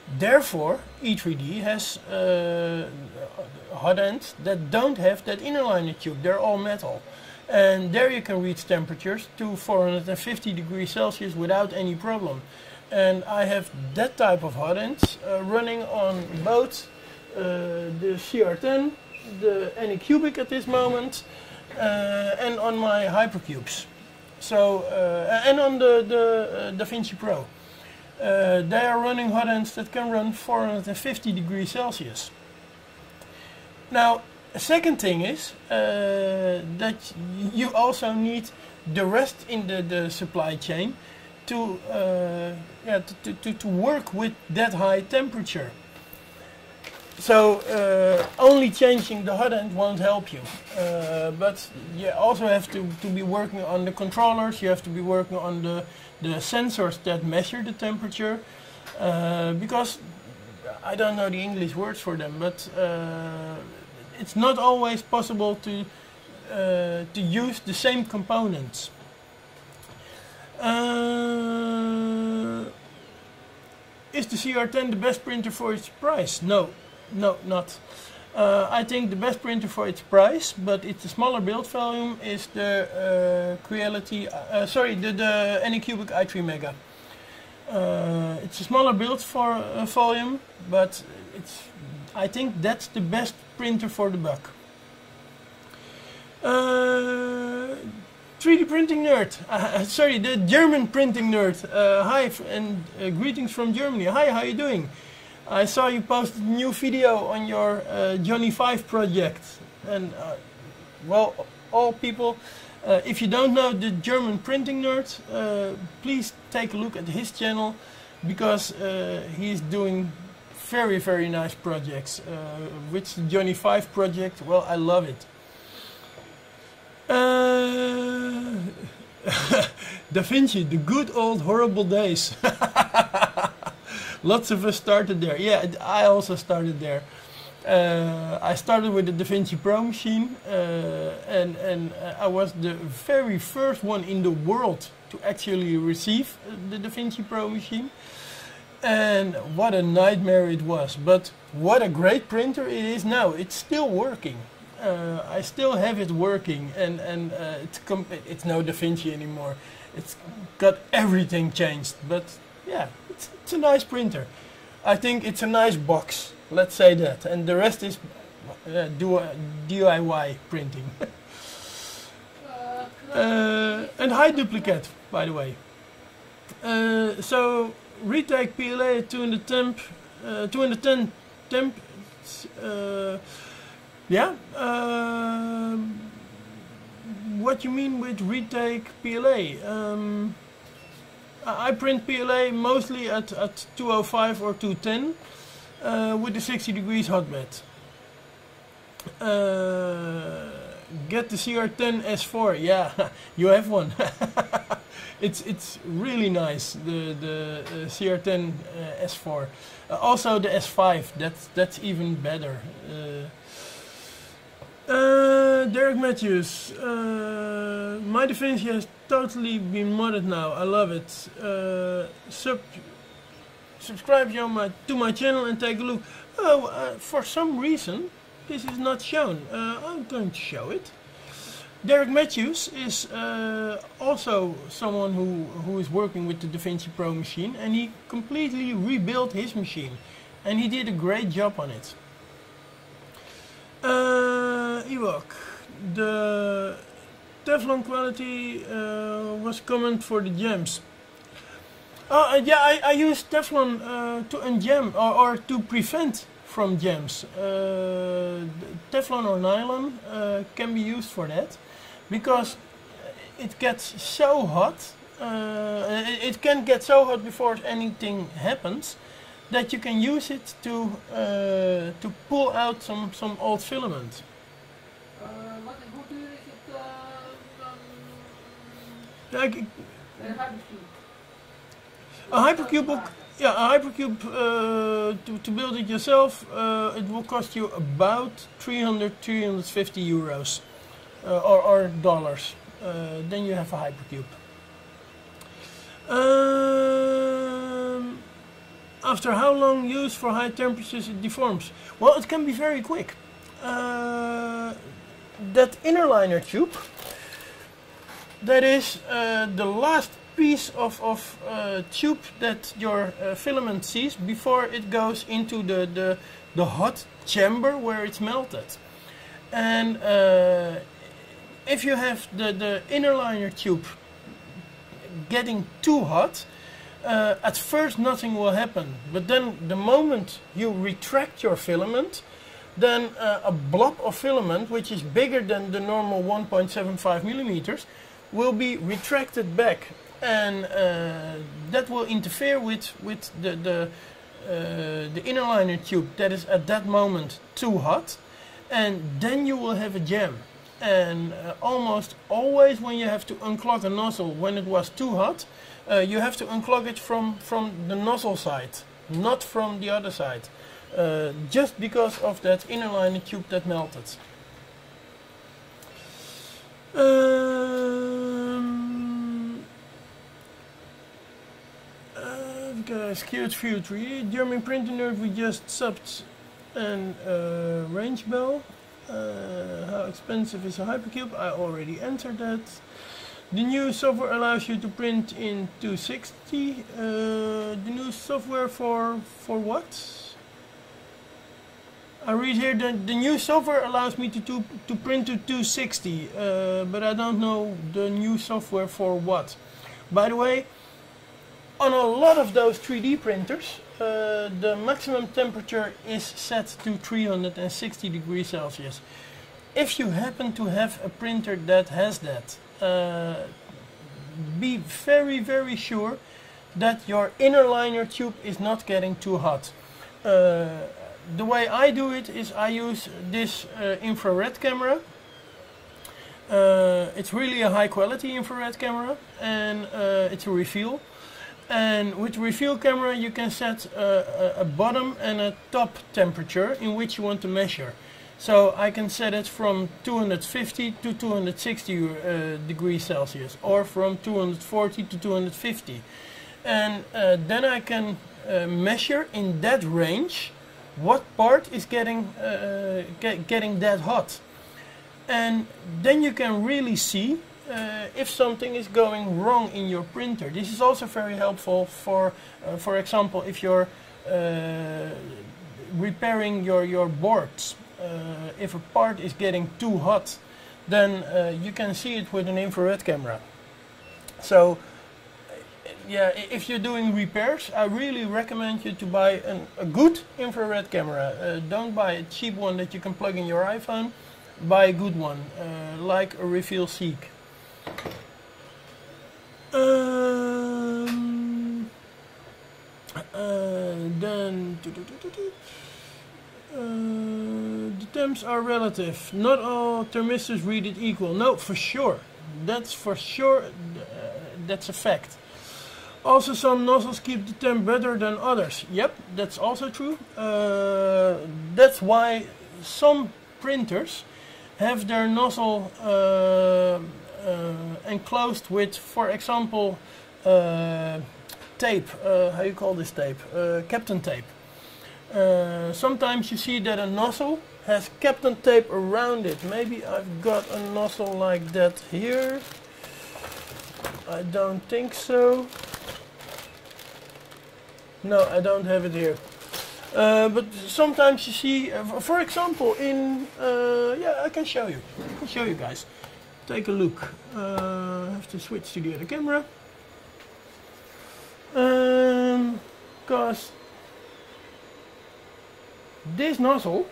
Therefore, E three D has uh, hot ends that don't have that inner liner tube. They're all metal. And there you can reach temperatures to four hundred fifty degrees Celsius without any problem. And I have that type of hot ends uh, running on both uh, the C R ten, the Anycubic at this moment, uh, and on my Hypercubes. So, uh, and on the, the uh, DaVinci Pro. Uh, they are running hot ends that can run four hundred fifty degrees Celsius. Now, a second thing is uh, that you also need the rest in the, the supply chain to, uh, yeah, to, to, to work with that high temperature. So uh, only changing the hot end won't help you. Uh, but you also have to, to be working on the controllers, you have to be working on the, the sensors that measure the temperature. Uh, because I don't know the English words for them, but uh, it's not always possible to, uh, to use the same components. Uh, is the C R ten the best printer for its price? No. No, not. Uh, I think the best printer for its price, but it's a smaller build volume, is the uh, Creality, uh, sorry, the, the Anycubic i three Mega. Uh, it's a smaller build for uh, volume, but it's, I think that's the best printer for the buck. Uh, three D printing nerd, uh, sorry, the German printing nerd. Uh, hi and uh, greetings from Germany. Hi, how you doing? I saw you posted a new video on your uh, Johnny five project, and uh, well, all people, uh, if you don't know the German printing nerd, uh, please take a look at his channel, because uh, he's doing very very nice projects. Uh, which the Johnny five project, well, I love it. Uh, DaVinci, the good old horrible days. Lots of us started there. Yeah, I also started there. Uh, I started with the DaVinci Pro machine, uh, and, and I was the very first one in the world to actually receive the DaVinci Pro machine. And what a nightmare it was. But what a great printer it is now. It's still working. Uh, I still have it working, and, and uh, it's, com it's no DaVinci anymore. It's got everything changed, but yeah. It's, it's a nice printer. I think it's a nice box, let's say that, and the rest is uh, D I Y printing. uh, and high duplicate, by the way. Uh, so retake P L A at two hundred temp, uh, two hundred ten temp. Uh, yeah. Uh, what you mean with retake P L A? Um, I print P L A mostly at, at two oh five or two ten uh, with the sixty degrees hotbed. Uh, get the C R ten S four, yeah, you have one. it's it's really nice, the the uh, C R ten uh, S four. Uh, also the S five, that's that's even better. Uh, Uh, Derek Matthews, uh, my DaVinci has totally been modded now. I love it. Uh, sub, subscribe to my, to my channel and take a look. Oh, uh, for some reason this is not shown. Uh, I'm going to show it. Derek Matthews is uh, also someone who, who is working with the DaVinci Pro machine, and he completely rebuilt his machine, and he did a great job on it. Uh, Ewok, the Teflon quality uh, was comment for the gems. Oh, uh, yeah, I, I use Teflon uh, to unjam, or, or to prevent from gems. Uh, Teflon or nylon uh, can be used for that, because it gets so hot, uh, it, it can get so hot before anything happens, that you can use it to uh, to pull out some some old filament. Uh, wat, hoe duur is het uh, dan? Like, Een hypercube. a hypercube, yeah, a hypercube uh, to to build it yourself, uh, it will cost you about three hundred, three hundred fifty euros, uh, or or dollars. Uh, then you have a hypercube. Um, after how long use for high temperatures it deforms? Well, it can be very quick. Uh, that inner liner tube, that is uh, the last piece of, of uh, tube that your uh, filament sees before it goes into the, the, the hot chamber where it's melted. And uh, if you have the, the inner liner tube getting too hot, uh, at first nothing will happen. But then the moment you retract your filament, then uh, a blob of filament, which is bigger than the normal one point seven five millimeters, will be retracted back. And uh, that will interfere with, with the, the, uh, the inner liner tube that is at that moment too hot. And then you will have a jam. And uh, almost always when you have to unclog a nozzle when it was too hot, uh, you have to unclog it from, from the nozzle side, not from the other side. Uh, just because of that inner liner tube that melted. Um, I've got a skewed view three. German printer nerd, we just subbed an uh, range bell. Uh, how expensive is a hypercube? I already answered that. The new software allows you to print in two sixty. Uh, the new software for for what? I read here that the new software allows me to to, to print to two sixty, uh, but I don't know the new software for what. By the way, on a lot of those three D printers, uh, the maximum temperature is set to three hundred sixty degrees Celsius. If you happen to have a printer that has that, uh, be very very sure that your inner liner tube is not getting too hot. Uh, the way I do it is I use this uh, infrared camera. Uh, it's really a high quality infrared camera, and uh, it's a refill. And with refill camera you can set a, a bottom and a top temperature in which you want to measure. So I can set it from two hundred fifty to two hundred sixty uh, degrees Celsius, or from two hundred forty to two hundred fifty. And uh, then I can uh, measure in that range what part is getting uh, get, getting that hot. And then you can really see uh, if something is going wrong in your printer. This is also very helpful for, uh, for example, if you're uh, repairing your, your boards. Uh, if a part is getting too hot, then uh, you can see it with an infrared camera. So yeah, if you're doing repairs, I really recommend you to buy an, a good infrared camera. Uh, don't buy a cheap one that you can plug in your iPhone. Buy a good one, uh, like a Reveal Seek. Um, uh, then uh, the temps are relative. Not all thermistors read it equal. No, for sure. That's for sure. Uh, that's a fact. Also, some nozzles keep the temp better than others. Yep, that's also true. Uh, that's why some printers have their nozzle uh, uh, enclosed with, for example, uh, tape. Uh, how you call this tape? Uh, Kapton tape. Uh, sometimes you see that a nozzle has Kapton tape around it. Maybe I've got a nozzle like that here. I don't think so. No, I don't have it here. Uh, but sometimes you see, uh, for example, in uh, yeah, I can show you. I can show you guys. Take a look. Uh, I have to switch to the other camera. Um, because this nozzle.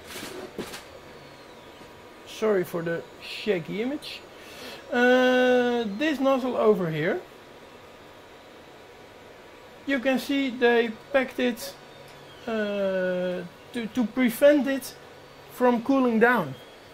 Sorry for the shaky image. Uh, this nozzle over here. You can see they packed it uh, to, to prevent it from cooling down.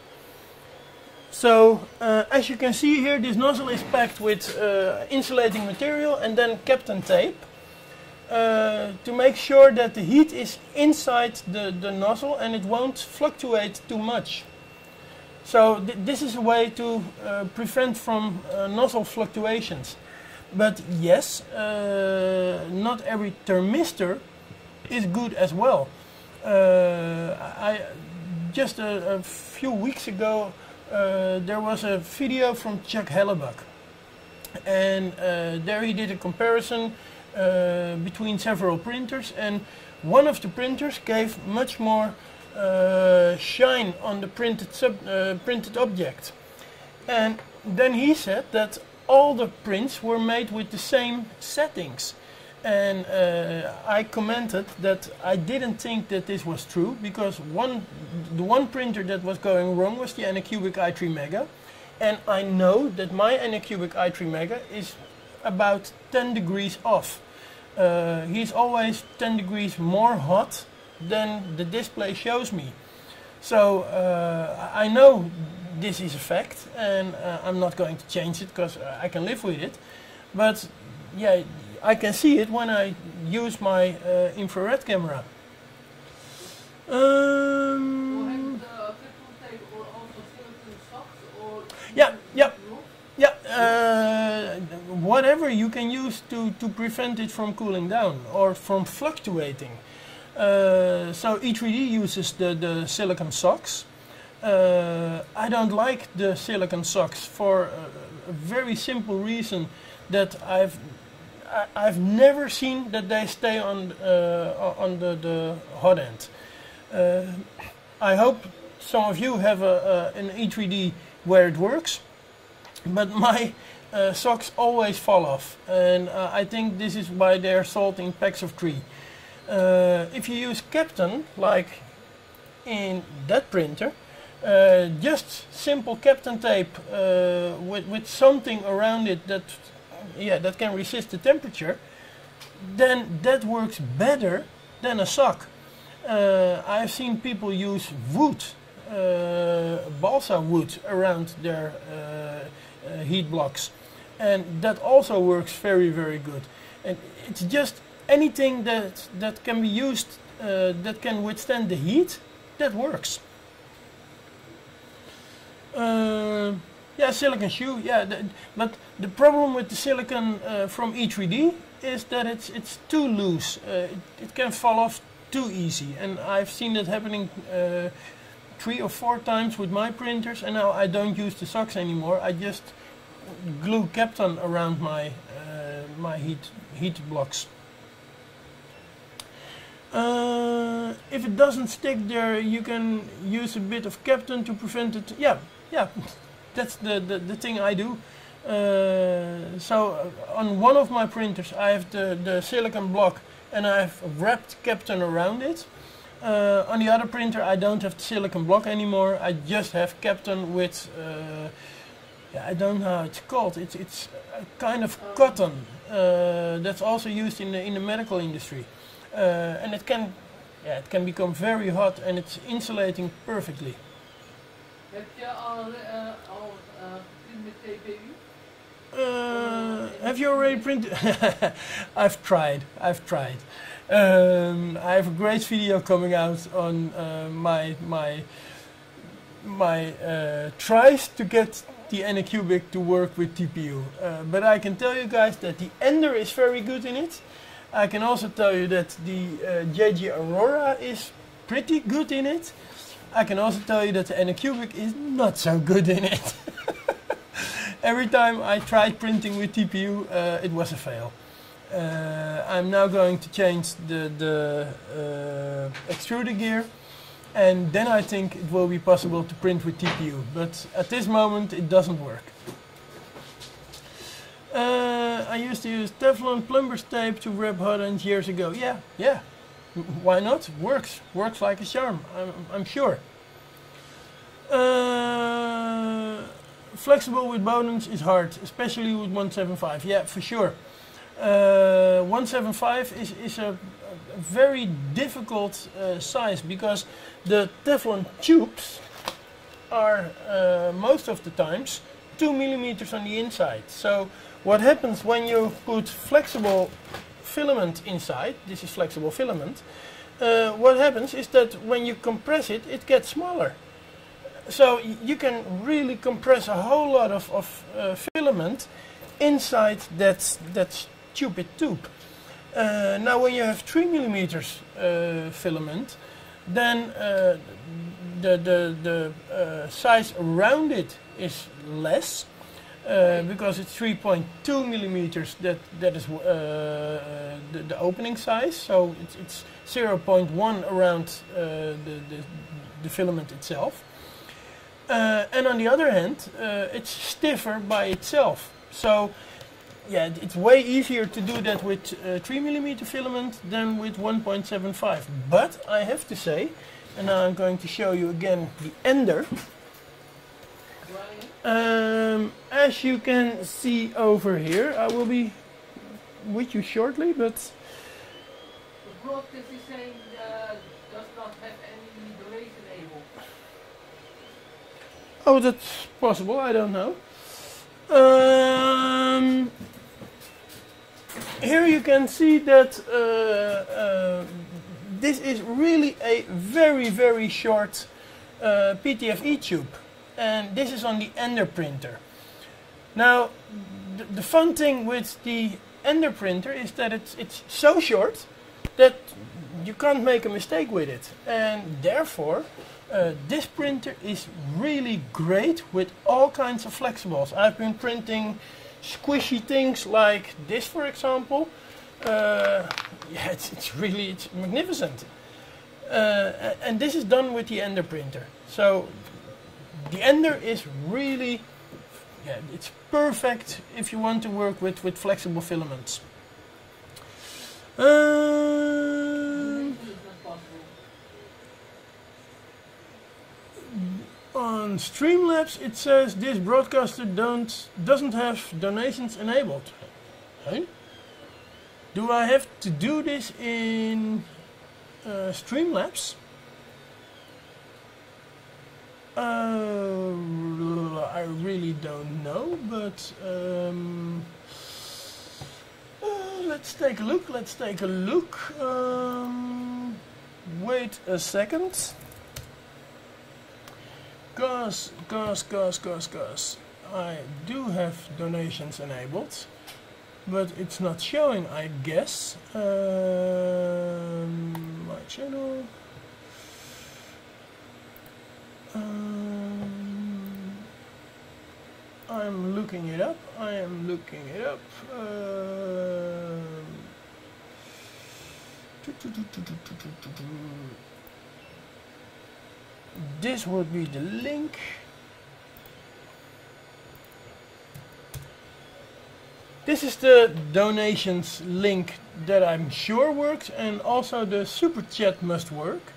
So uh, as you can see here, this nozzle is packed with uh, insulating material and then Kapton tape uh, to make sure that the heat is inside the, the nozzle and it won't fluctuate too much. So th this is a way to uh, prevent from uh, nozzle fluctuations. But yes, uh, not every thermistor is good as well. Uh, I just a, a few weeks ago uh, there was a video from Chuck Hellebuck, and uh, there he did a comparison uh, between several printers, and one of the printers gave much more uh, shine on the printed sub, uh, printed object, and then he said that all the prints were made with the same settings. And uh, I commented that I didn't think that this was true, because one, the one printer that was going wrong was the Anycubic i three Mega, and I know that my Anycubic i three Mega is about ten degrees off. Uh, he's always ten degrees more hot than the display shows me. So uh, I know this is a fact, and uh, I'm not going to change it because I can live with it. But yeah, I can see it when I use my uh, infrared camera. Um, yeah, yeah, yeah. Uh, whatever you can use to, to prevent it from cooling down or from fluctuating. Uh, so E three D uses the, the silicon socks. Uh, I don't like the silicon socks for a, a very simple reason, that I've I've never seen that they stay on uh, on the, the hot end. Uh, I hope some of you have a, a, an E three D where it works, but my uh, socks always fall off, and uh, I think this is why they're sold in packs of three. Uh, if you use Kapton, like in that printer, uh, just simple Kapton tape uh, with, with something around it that yeah, that can resist the temperature, then that works better than a sock. Uh, I've seen people use wood, uh, balsa wood, around their uh, uh, heat blocks, and that also works very, very good. And it's just anything that that can be used, uh, that can withstand the heat, that works. Uh, Yeah, silicon shoe. Yeah, the, but the problem with the silicon uh, from E three D is that it's it's too loose. Uh, it, it can fall off too easy, and I've seen that happening uh, three or four times with my printers. And now I don't use the socks anymore. I just glue Kapton around my uh, my heat heat blocks. Uh, if it doesn't stick there, you can use a bit of Kapton to prevent it. Yeah, yeah. That's the, the, the thing I do. Uh, so uh, on one of my printers I have the, the silicon block, and I've wrapped Kapton around it. Uh, on the other printer I don't have the silicon block anymore. I just have Kapton with, uh, yeah, I don't know how it's called. It's, it's a kind of cotton uh, that's also used in the, in the medical industry. Uh, and it can, yeah, it can become very hot, and it's insulating perfectly. Heb je al, uh, al uh, geprint met T P U? Uh, have you already printed? I've tried. I've tried. Um, I have a great video coming out on uh, my my my uh, tries to get the Anycubic to work with T P U. Uh, but I can tell you guys that the Ender is very good in it. I can also tell you that the uh, J G Aurora is pretty good in it. I can also tell you that the Anycubic is not so good in it. Every time I tried printing with T P U, uh, it was a fail. Uh, I'm now going to change the, the uh, extruder gear, and then I think it will be possible to print with T P U. But at this moment, it doesn't work. Uh, I used to use Teflon plumber's tape to wrap hot ends years ago. Yeah, yeah. Why not? Works. Works like a charm, I'm, I'm sure. Uh, flexible with Bowdens is hard, especially with one seventy-five. Yeah, for sure. Uh, one seventy-five is, is a, a very difficult uh, size, because the Teflon tubes are uh, most of the times two millimeters on the inside. So what happens when you put flexible filament inside, this is flexible filament, uh, what happens is that when you compress it, it gets smaller. So you can really compress a whole lot of, of uh, filament inside that, that stupid tube. Uh, now when you have three millimeters uh, filament, then uh, the, the, the uh, size around it is less, uh, because it's three point two millimeters, that, that is uh, the, the opening size, so it's, it's zero point one around uh, the, the, the filament itself. Uh, and on the other hand, uh, it's stiffer by itself. So yeah, it's way easier to do that with uh, three millimeter filament than with one point seven five. But I have to say, and now I'm going to show you again the ender. Um, as you can see over here, I will be with you shortly, but the broadcast is saying uh, does not have any duration able. Oh, that's possible, I don't know. Um, here you can see that uh, uh, this is really a very, very short uh, P T F E tube. And this is on the Ender printer. Now, the, the fun thing with the Ender printer is that it's, it's so short that you can't make a mistake with it. And therefore, uh, this printer is really great with all kinds of flexibles. I've been printing squishy things like this, for example. Uh, yeah, it's, it's really it's magnificent. Uh, and this is done with the Ender printer. So the Ender is really, yeah, it's perfect if you want to work with, with flexible filaments. Um, on Streamlabs it says this broadcaster don't doesn't have donations enabled. Hey? Do I have to do this in uh, Streamlabs? Uh, I really don't know, but um, uh, let's take a look. Let's take a look. Um, wait a second. Cause, cause, cause, cause, cause. I do have donations enabled, but it's not showing, I guess. Um, my channel. Um, I'm looking it up. I am looking it up. Um, this would be the link. This is the donations link that I'm sure works, and also the super chat must work.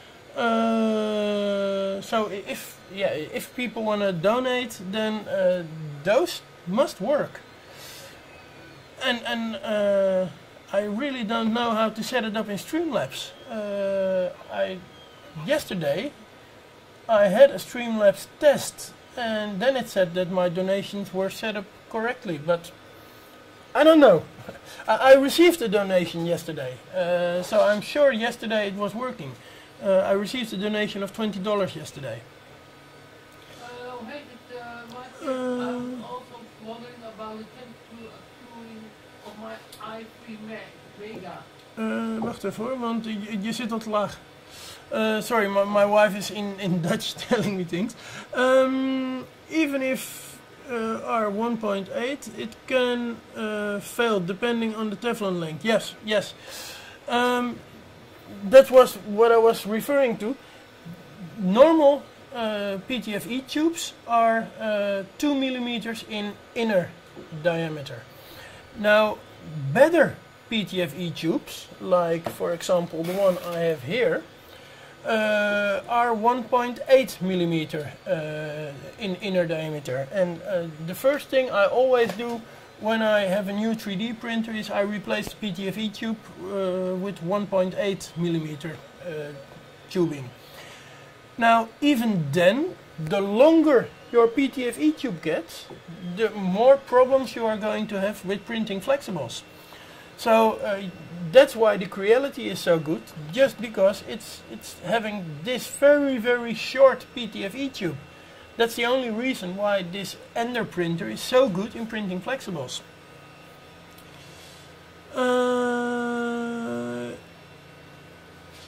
Uh, so if yeah, if people want to donate, then uh, those must work. And and uh, I really don't know how to set it up in Streamlabs. Uh, I yesterday I had a Streamlabs test, and then it said that my donations were set up correctly, but I don't know. I, I received a donation yesterday, uh, so I'm sure yesterday it was working. Uh, I received a donation of twenty dollars yesterday. Uh, hey, it, uh, Martin, Uh, I'm also wondering about the temperature cooling of my i three Mega. Uh, wacht even hoor, want je, je zit al te laag. Uh, sorry, my, my wife is in, in Dutch telling me things. Um, even if uh, R one point eight, it can uh, fail depending on the Teflon length. Yes, yes. Um, that was what I was referring to. Normal uh, P T F E tubes are uh, two millimeters in inner diameter. Now, better P T F E tubes, like for example the one I have here, uh, are one point eight millimeter uh, in inner diameter. And uh, the first thing I always do when I have a new three D printer is I replace the P T F E tube uh, with one point eight millimeter uh, tubing. Now, even then, the longer your P T F E tube gets, the more problems you are going to have with printing flexibles. So uh, that's why the Creality is so good, just because it's it's having this very very short P T F E tube. That's the only reason why this Ender printer is so good in printing flexibles. Uh,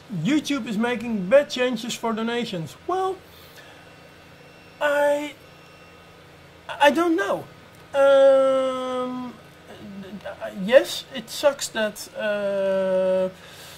YouTube is making bad changes for donations. Well, I I don't know. Um, yes, it sucks that uh,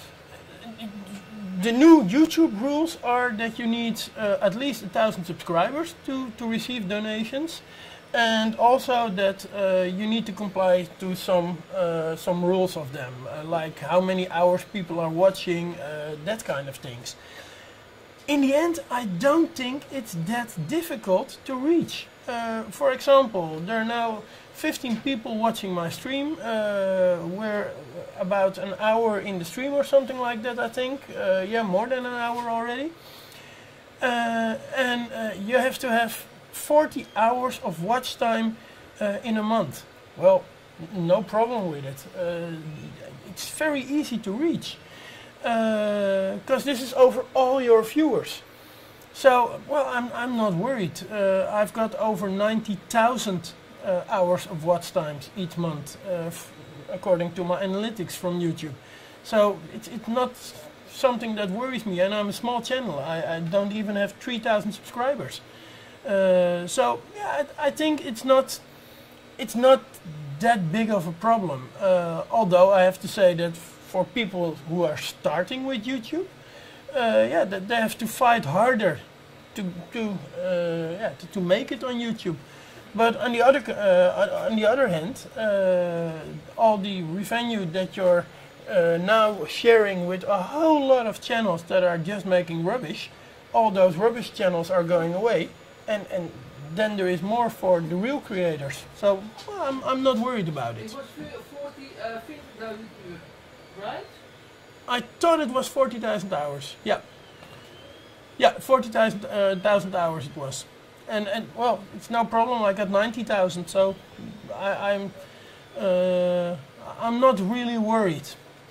the new YouTube rules are that you need uh, at least a thousand subscribers to, to receive donations, and also that uh, you need to comply to some uh, some rules of them, uh, like how many hours people are watching, uh, that kind of things. In the end, I don't think it's that difficult to reach. Uh, for example, there are now fifteen people watching my stream. Uh, we're about an hour in the stream or something like that, I think. Uh, yeah, more than an hour already. Uh, and uh, you have to have forty hours of watch time uh, in a month. Well, no problem with it. Uh, it's very easy to reach. Because uh, this is over all your viewers. So, well, I'm, I'm not worried. Uh, I've got over ninety thousand uh, hours of watch times each month, uh, f according to my analytics from YouTube. So, it's, it's not something that worries me, and I'm a small channel. I, I don't even have three thousand subscribers. Uh, so, yeah, I, I think it's not, it's not that big of a problem. Uh, although I have to say that for people who are starting with YouTube, uh, yeah, that they have to fight harder to to uh, yeah to, to make it on YouTube. But on the other uh, on the other hand, uh, all the revenue that you're uh, now sharing with a whole lot of channels that are just making rubbish, all those rubbish channels are going away, and and then there is more for the real creators. So well, I'm I'm not worried about it. It was forty uh, fifty thousand. Right? I thought it was forty thousand hours. Yeah. Yeah, forty thousand uh, hours it was. And, and well, it's no problem. I got ninety thousand, so I, I'm uh, I'm not really worried.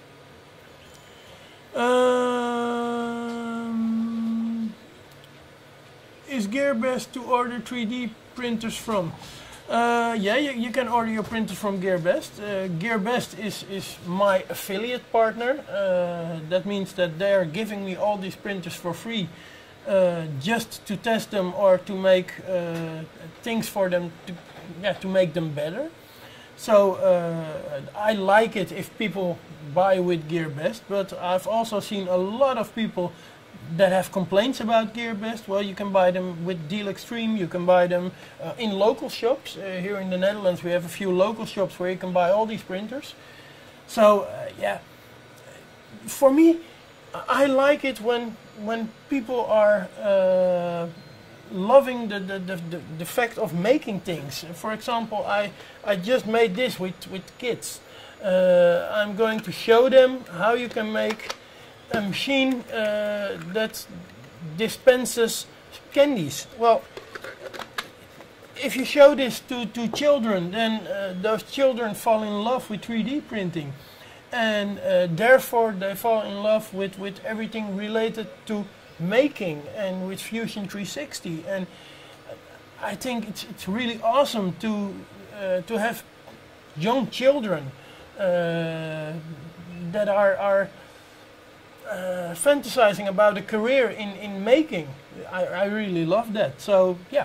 Um, is Gear best to order three D printers from? Uh, yeah, you, you can order your printers from GearBest. Uh, GearBest is, is my affiliate partner. Uh, that means that they are giving me all these printers for free uh, just to test them or to make uh, things for them, to, yeah, to make them better. So uh, I like it if people buy with GearBest, but I've also seen a lot of people that have complaints about GearBest. Well, you can buy them with Deal Extreme, you can buy them uh, in local shops. Uh, here in the Netherlands we have a few local shops where you can buy all these printers. So, uh, yeah, for me, I like it when when people are uh, loving the, the, the, the, the fact of making things. For example, I, I just made this with, with kids. Uh, I'm going to show them how you can make a machine uh, that dispenses candies. Well, if you show this to, to children, then uh, those children fall in love with three D printing, and uh, therefore they fall in love with, with everything related to making and with Fusion three sixty. And I think it's, it's really awesome to, uh, to have young children uh, that are, are Uh, fantasizing about a career in, in making. I, I really love that. So, yeah.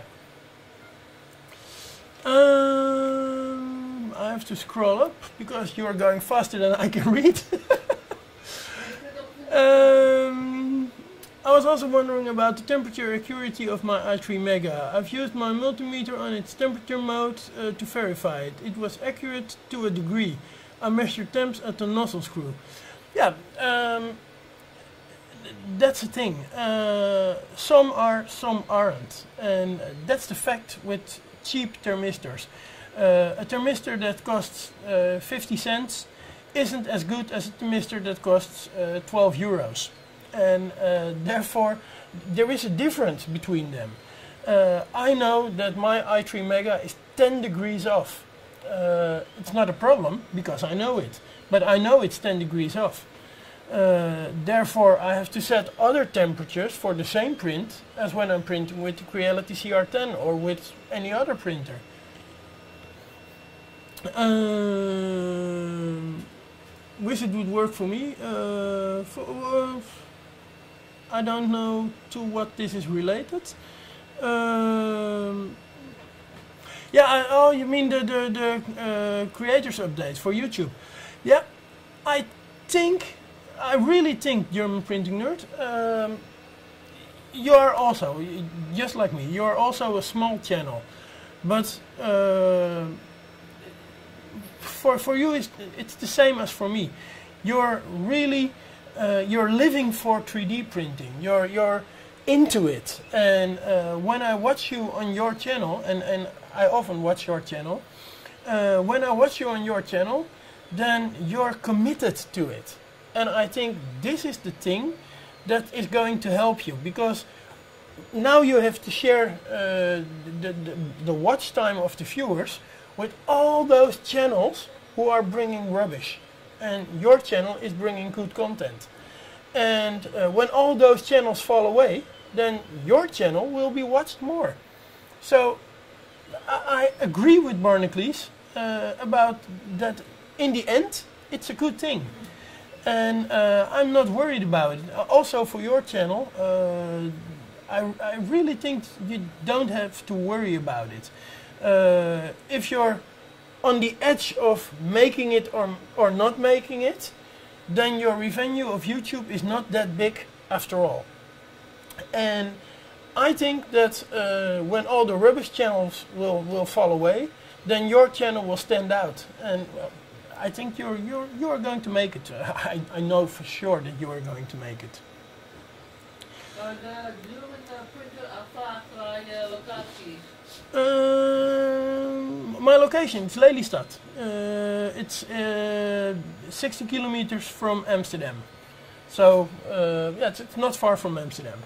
Um, I have to scroll up because you are going faster than I can read. um, I was also wondering about the temperature accuracy of my i three Mega. I've used my multimeter on its temperature mode uh, to verify it. It was accurate to a degree. I measured temps at the nozzle screw. Yeah, um, that's the thing. Uh, some are, some aren't, and that's the fact with cheap thermistors. Uh, a thermistor that costs uh, fifty cents isn't as good as a thermistor that costs uh, twelve euros, and uh, therefore there is a difference between them. Uh, I know that my i three Mega is ten degrees off. Uh, it's not a problem because I know it, but I know it's ten degrees off. Uh, therefore, I have to set other temperatures for the same print as when I'm printing with the Creality C R ten or with any other printer. Um, wish it would work for me. Uh, for, uh, I don't know to what this is related. Um, yeah, I, oh, you mean the the, the uh, creators updates for YouTube? Yeah, I think, I really think, German Printing Nerd, um, you are also, just like me, you are also a small channel, but uh, for for you it's, it's the same as for me. You're really uh, you're living for three D printing. You're you're into it, and uh, when I watch you on your channel, and and I often watch your channel, uh, when I watch you on your channel, then you're committed to it, and I think this is the thing that is going to help you, because now you have to share uh, the, the, the watch time of the viewers with all those channels who are bringing rubbish, and your channel is bringing good content. And uh, when all those channels fall away, then your channel will be watched more. So I, I agree with Barnacles uh, about that. In the end, it's a good thing, and uh, I'm not worried about it. Also for your channel, uh, I, I really think you don't have to worry about it. Uh, if you're on the edge of making it or, or not making it, then your revenue of YouTube is not that big after all. And I think that uh, when all the rubbish channels will, will fall away, then your channel will stand out. And well, I think you're, you're, you're going to make it. I, I know for sure that you are going to make it. Uh, de German uh, printer aanvraagt waar je locatie is. Uh, my location is Lelystad. Uh, it's uh, sixty kilometers from Amsterdam. So uh, yeah, it's, it's not far from Amsterdam.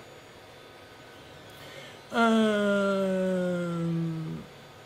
Um,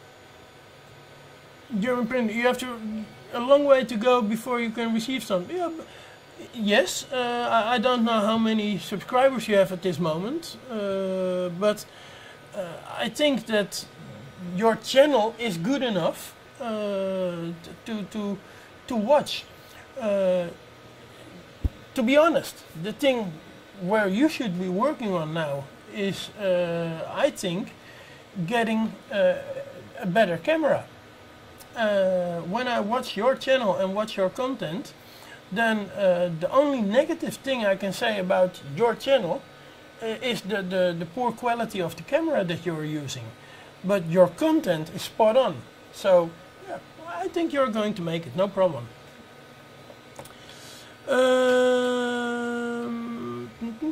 German printer, you have to a long way to go before you can receive something. Yeah, but yes, uh, I, I don't know how many subscribers you have at this moment, uh, but uh, I think that your channel is good enough uh, to to to watch. Uh, to be honest, the thing where you should be working on now is, uh, I think, getting uh, a better camera. Uh, when I watch your channel and watch your content, then uh, the only negative thing I can say about your channel uh, is the, the, the poor quality of the camera that you're using. But your content is spot on. So yeah, I think you're going to make it, no problem. Um,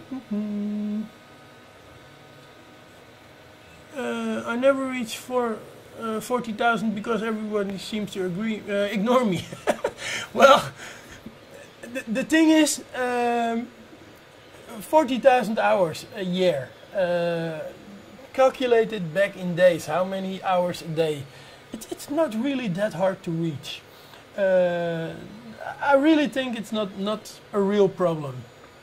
uh, I never reached for uh, forty thousand because everybody seems to agree, uh, ignore me. Well, the, the thing is, um, forty thousand hours a year, uh, calculated back in days, how many hours a day, it, it's not really that hard to reach. Uh, I really think it's not, not a real problem.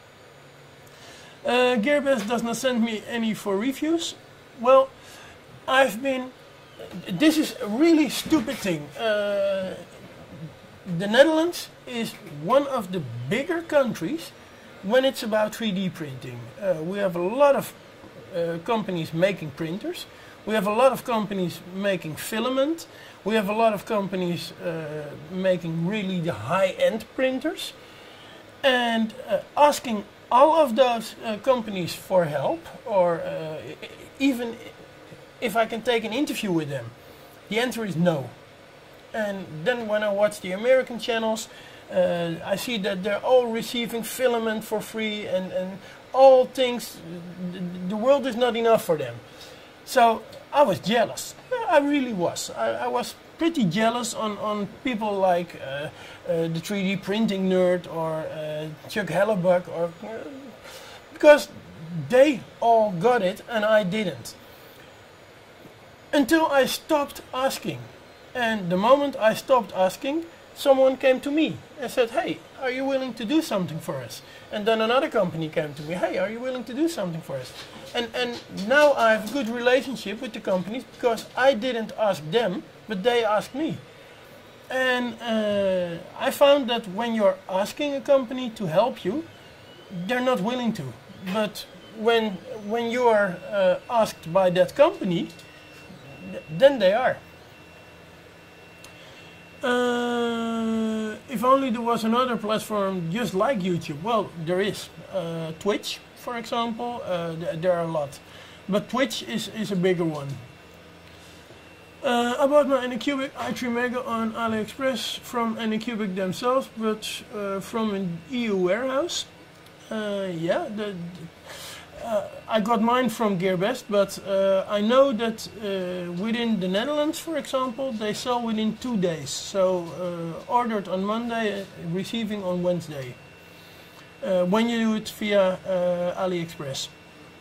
Uh, Gearbest does not send me any for reviews. Well, I've been... This is a really stupid thing. Uh, the Netherlands is one of the bigger countries when it's about three D printing. Uh, we have a lot of uh, companies making printers. We have a lot of companies making filament. We have a lot of companies uh, making really the high-end printers. And uh, asking all of those uh, companies for help, or uh, even if I can take an interview with them, the answer is no. And then when I watch the American channels, uh, I see that they're all receiving filament for free, and, and all things, the, the world is not enough for them. So I was jealous. I really was. I, I was pretty jealous on, on people like uh, uh, the three D printing nerd, or uh, Chuck Hellebuck, or uh, because they all got it and I didn't. Until I stopped asking. And the moment I stopped asking, someone came to me and said, hey, are you willing to do something for us? And then another company came to me, hey, are you willing to do something for us? And, and now I have a good relationship with the companies because I didn't ask them, but they asked me. And uh, I found that when you're asking a company to help you, they're not willing to. But when when you are uh, asked by that company, th then they are. Uh, if only there was another platform just like YouTube. Well, there is. Uh, Twitch, for example, uh, th there are a lot. But Twitch is, is a bigger one. Uh, I bought my Anycubic i three Mega on AliExpress from Anycubic themselves, but uh, from an E U warehouse. Uh, yeah, the, uh, I got mine from GearBest, but uh, I know that uh, within the Netherlands, for example, they sell within two days. So uh, ordered on Monday, uh, receiving on Wednesday. Uh, when you do it via uh, AliExpress.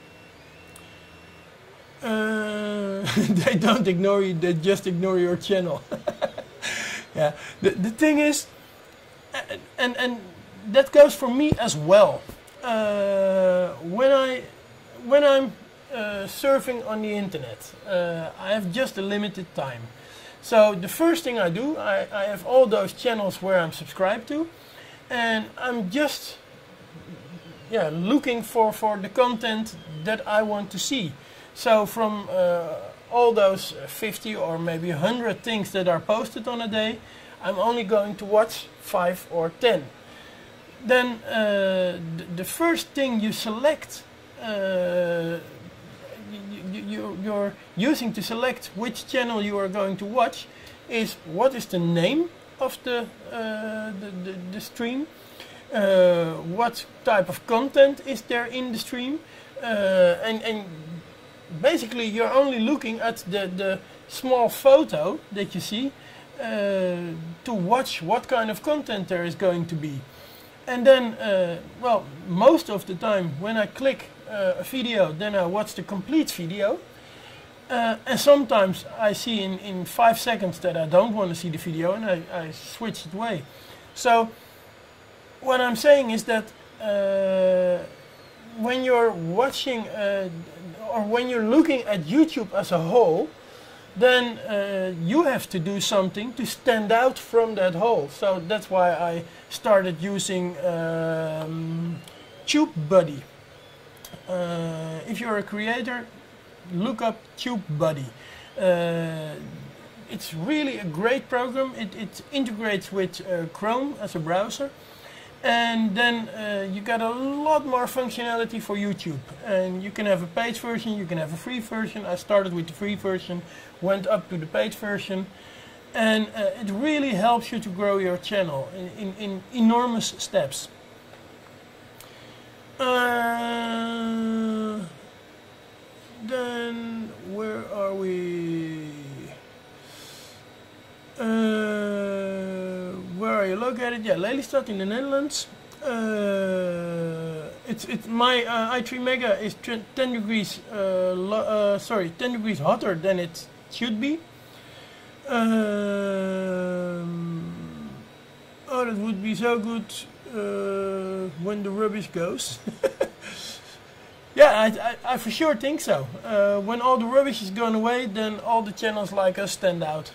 Uh, they don't ignore you, they just ignore your channel. Yeah, the, the thing is, and, and that goes for me as well. Uh, when, I, when I'm uh, surfing on the internet, uh, I have just a limited time. So the first thing I do, I, I have all those channels where I'm subscribed to, and I'm just yeah, looking for, for the content that I want to see. So from uh, all those fifty or maybe one hundred things that are posted on a day, I'm only going to watch five or ten. Then uh, th the first thing you select, uh, you, you, you're using to select which channel you are going to watch, is what is the name of the, uh, the, the, the stream, uh, what type of content is there in the stream, uh, and, and basically you're only looking at the, the small photo that you see uh, to watch what kind of content there is going to be. And then, uh, well, most of the time when I click uh, a video, then I watch the complete video. Uh, and sometimes I see in, in five seconds that I don't want to see the video, and I, I switch it away. So what I'm saying is that uh, when you're watching uh, or when you're looking at YouTube as a whole, then uh, you have to do something to stand out from that whole. So that's why I started using um, TubeBuddy. Uh, if you're a creator, look up TubeBuddy. Uh, it's really a great program. It, it integrates with uh, Chrome as a browser. And then uh, you got a lot more functionality for YouTube. And you can have a paid version, you can have a free version. I started with the free version, went up to the paid version. And uh, it really helps you to grow your channel in, in, in enormous steps. Uh, then, where are we? Uh, where are you located? Yeah, Lelystad in the Netherlands. Uh, it's it's my uh, i three Mega is ten degrees uh, lo uh, sorry ten degrees hotter than it should be. Um, oh, that would be so good uh, when the rubbish goes. Yeah, I, I, I for sure think so. Uh, when all the rubbish is gone away, then all the channels like us stand out.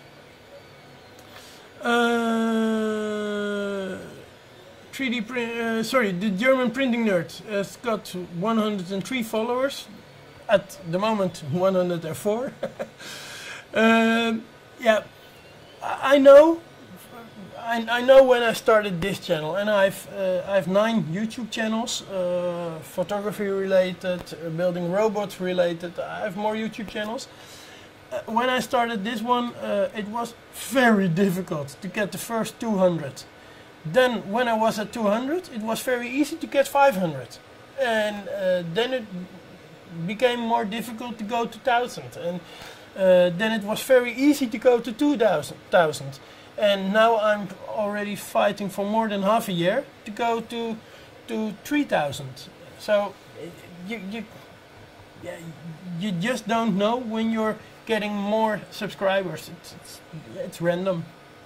Uh, three D print, uh, sorry, the German printing nerd has got one hundred three followers. At the moment, one hundred four. um, yeah, I, I know. I, I know when I started this channel, and I've uh, I have nine YouTube channels, uh, photography related, uh, building robots related. I have more YouTube channels. Uh, when I started this one, uh, it was very difficult to get the first two hundred. Then when I was at two hundred, it was very easy to get five hundred. And uh, then it became more difficult to go to one thousand. And uh, then it was very easy to go to two thousand. And now I'm already fighting for more than half a year to go to, to three thousand. So you, you, yeah, you just don't know when you're getting more subscribers. It's, it's, it's random.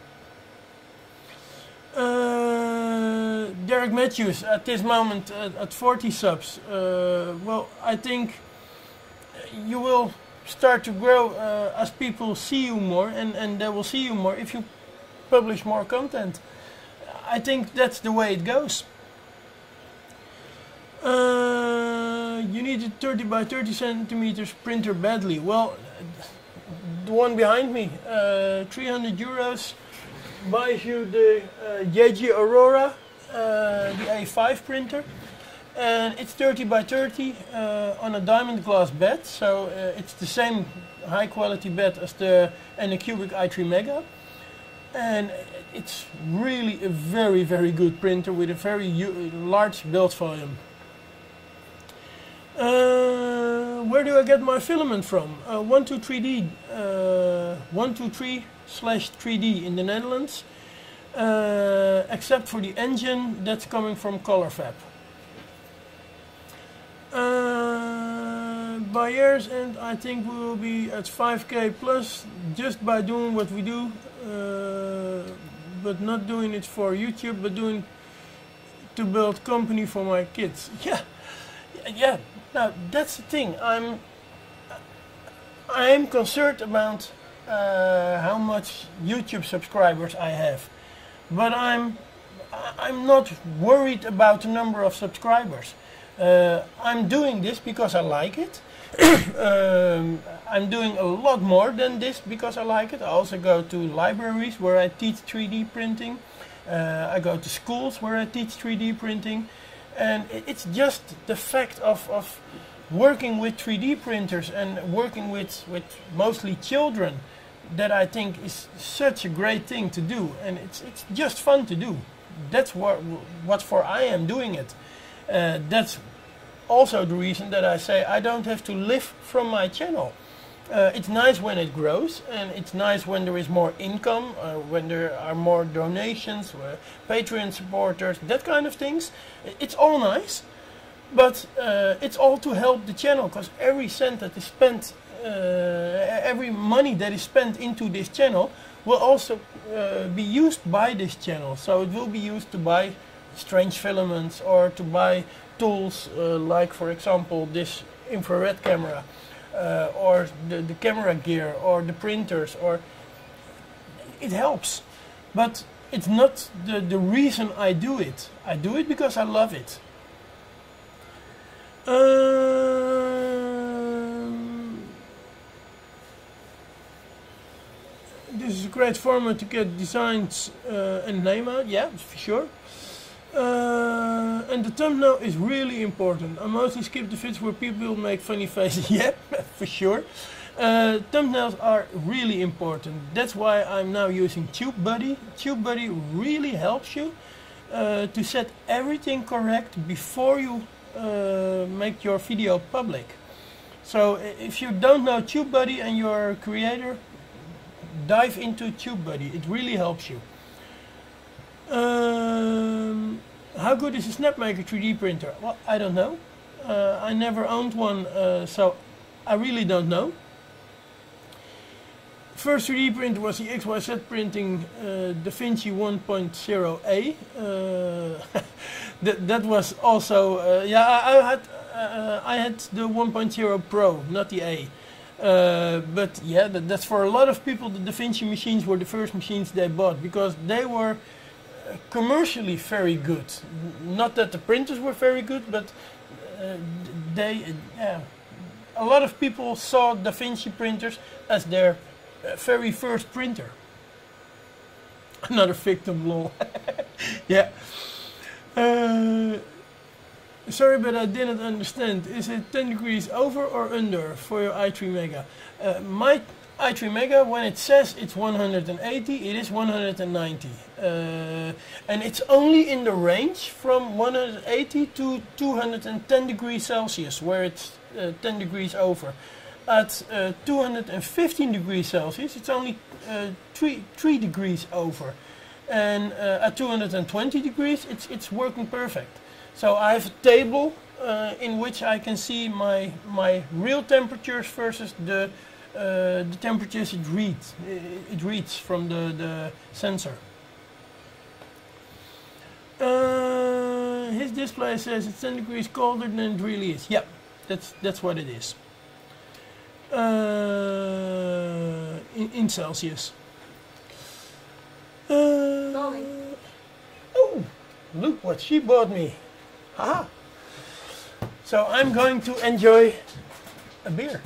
Uh, Derek Matthews at this moment uh, at forty subs. Uh, well, I think you will start to grow uh, as people see you more, and, and they will see you more if you publish more content. I think that's the way it goes. Uh, Uh, you need a thirty by thirty centimeters printer badly. Well, the one behind me, uh, three hundred euros, buys you the uh, J G Aurora, uh, the A five printer, and it's thirty by thirty uh, on a diamond glass bed, so uh, it's the same high quality bed as the Anycubic i three Mega, and it's really a very very good printer with a very large build volume. Uh, where do I get my filament from? Uh, one two three D, uh, one two three slash three D in the Netherlands, uh, except for the engine that's coming from Colorfab. Uh, by year's end, I think we will be at five K plus just by doing what we do, uh, but not doing it for YouTube, but doing to build company for my kids. Yeah, yeah. Now that's the thing. I'm I'm concerned about uh, how much YouTube subscribers I have, but I'm I'm not worried about the number of subscribers. Uh, I'm doing this because I like it. um, I'm doing a lot more than this because I like it. I also go to libraries where I teach three D printing. Uh, I go to schools where I teach three D printing. And it's just the fact of, of working with three D printers and working with, with mostly children that I think is such a great thing to do. And it's, it's just fun to do. That's what, what for I am doing it. Uh, that's also the reason that I say I don't have to live from my channel. Uh, it's nice when it grows, and it's nice when there is more income, uh, when there are more donations, uh, Patreon supporters, that kind of things. It's all nice, but uh, it's all to help the channel, because every cent that is spent, uh, every money that is spent into this channel will also uh, be used by this channel. So it will be used to buy strange filaments or to buy tools uh, like, for example, this infrared camera. Uh, or the, the camera gear, or the printers, or it helps, but it's not the, the reason I do it. I do it because I love it. Um, this is a great format to get designs uh, and name out, yeah, for sure. Uh, and the thumbnail is really important. I mostly skip the vids where people make funny faces. Yeah, for sure. Uh, thumbnails are really important. That's why I'm now using TubeBuddy. TubeBuddy really helps you uh, to set everything correct before you uh, make your video public. So if you don't know TubeBuddy and you're a creator, dive into TubeBuddy. It really helps you. Um, how good is a Snapmaker three D printer? Well, I don't know. Uh, I never owned one, uh, so I really don't know. First three D printer was the X Y Z Printing uh, DaVinci one point oh A. Uh, that that was also uh, yeah. I, I had uh, I had the one point oh Pro, not the A. Uh, but yeah, that, that's for a lot of people. The DaVinci machines were the first machines they bought because they were commercially very good. Not that the printers were very good, but uh, they, yeah, a lot of people saw DaVinci printers as their uh, very first printer. Another victim, lol. Yeah. Uh, sorry, but I didn't understand. Is it ten degrees over or under for your i three Mega? Uh, my i three Mega, when it says it's one hundred eighty, it is one hundred ninety. Uh, and it's only in the range from one hundred eighty to two hundred ten degrees Celsius, where it's uh, ten degrees over. At uh, two hundred fifteen degrees Celsius, it's only uh, three, three degrees over. And uh, at two hundred twenty degrees, it's, it's working perfect. So I have a table uh, in which I can see my, my real temperatures versus the Uh, the temperatures it reads, it reads from the, the sensor. Uh, his display says it's ten degrees colder than it really is. Yeah, that's that's what it is. Uh, in, in Celsius. Uh, oh, look what she bought me. Haha. So I'm going to enjoy a beer.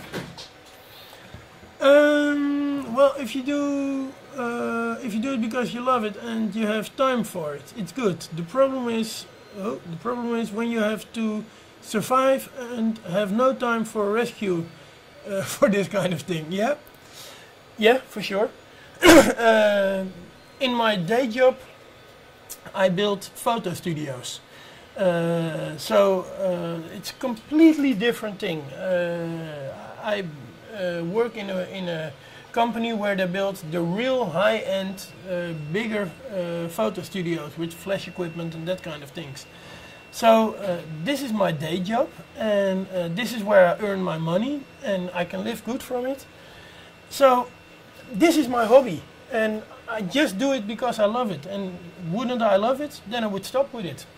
Um, well, if you do, uh, if you do it because you love it and you have time for it, it's good. The problem is, oh, the problem is when you have to survive and have no time for rescue uh, for this kind of thing. Yeah, yeah, for sure. uh, in my day job, I build photo studios. Uh, so uh, it's a completely different thing. Uh, I uh, work in a in a company where they build the real high-end, uh, bigger uh, photo studios with flash equipment and that kind of things. So uh, this is my day job, and uh, this is where I earn my money, and I can live good from it. So this is my hobby, and I just do it because I love it. And wouldn't I love it, then I would stop with it.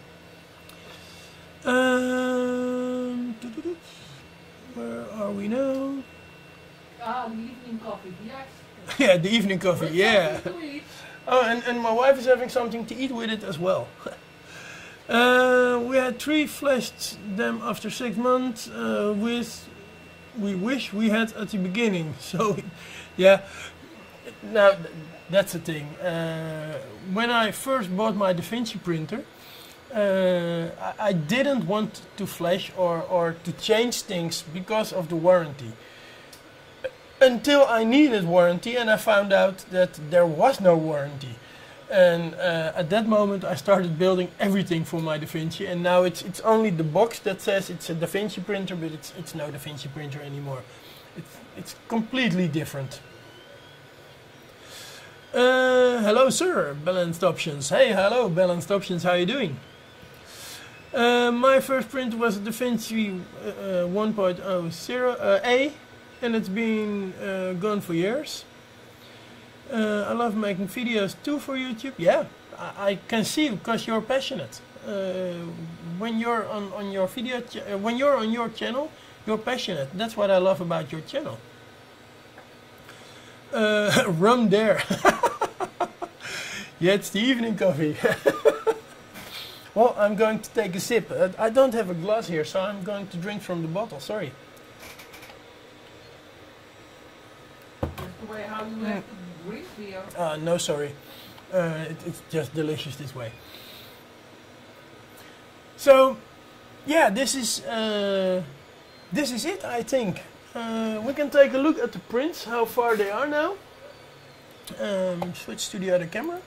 Um, where are we now? Ah, the evening coffee, yes. Yeah, the evening coffee, With yeah. something to eat. Oh, and, and my wife is having something to eat with it as well. uh, we had three flashed them after six months uh, with we wish we had at the beginning. So, yeah. Now, th that's the thing. Uh, when I first bought my DaVinci printer, uh, I, I didn't want to flash or, or to change things because of the warranty. Until I needed warranty, and I found out that there was no warranty. And uh, at that moment I started building everything for my DaVinci, and now it's it's only the box that says it's a DaVinci printer, but it's it's no DaVinci printer anymore. It's it's completely different. Uh, hello sir, Balanced Options. Hey, hello Balanced Options, how are you doing? Uh, my first printer was a DaVinci uh, one point oh uh, A, and it's been uh, gone for years. Uh, I love making videos too for YouTube. Yeah, I, I can see because you're passionate. Uh, when you're on on your video, ch uh, when you're on your channel, you're passionate. That's what I love about your channel. Uh, rum there. Yeah, it's the evening coffee. Well, I'm going to take a sip. Uh, I don't have a glass here, so I'm going to drink from the bottle. Sorry. That's the way how you have to drink beer. Uh, no, sorry. Uh, it, it's just delicious this way. So, yeah, this is uh, this is it, I think. Uh, we can take a look at the prints, how far they are now. Um, switch to the other camera.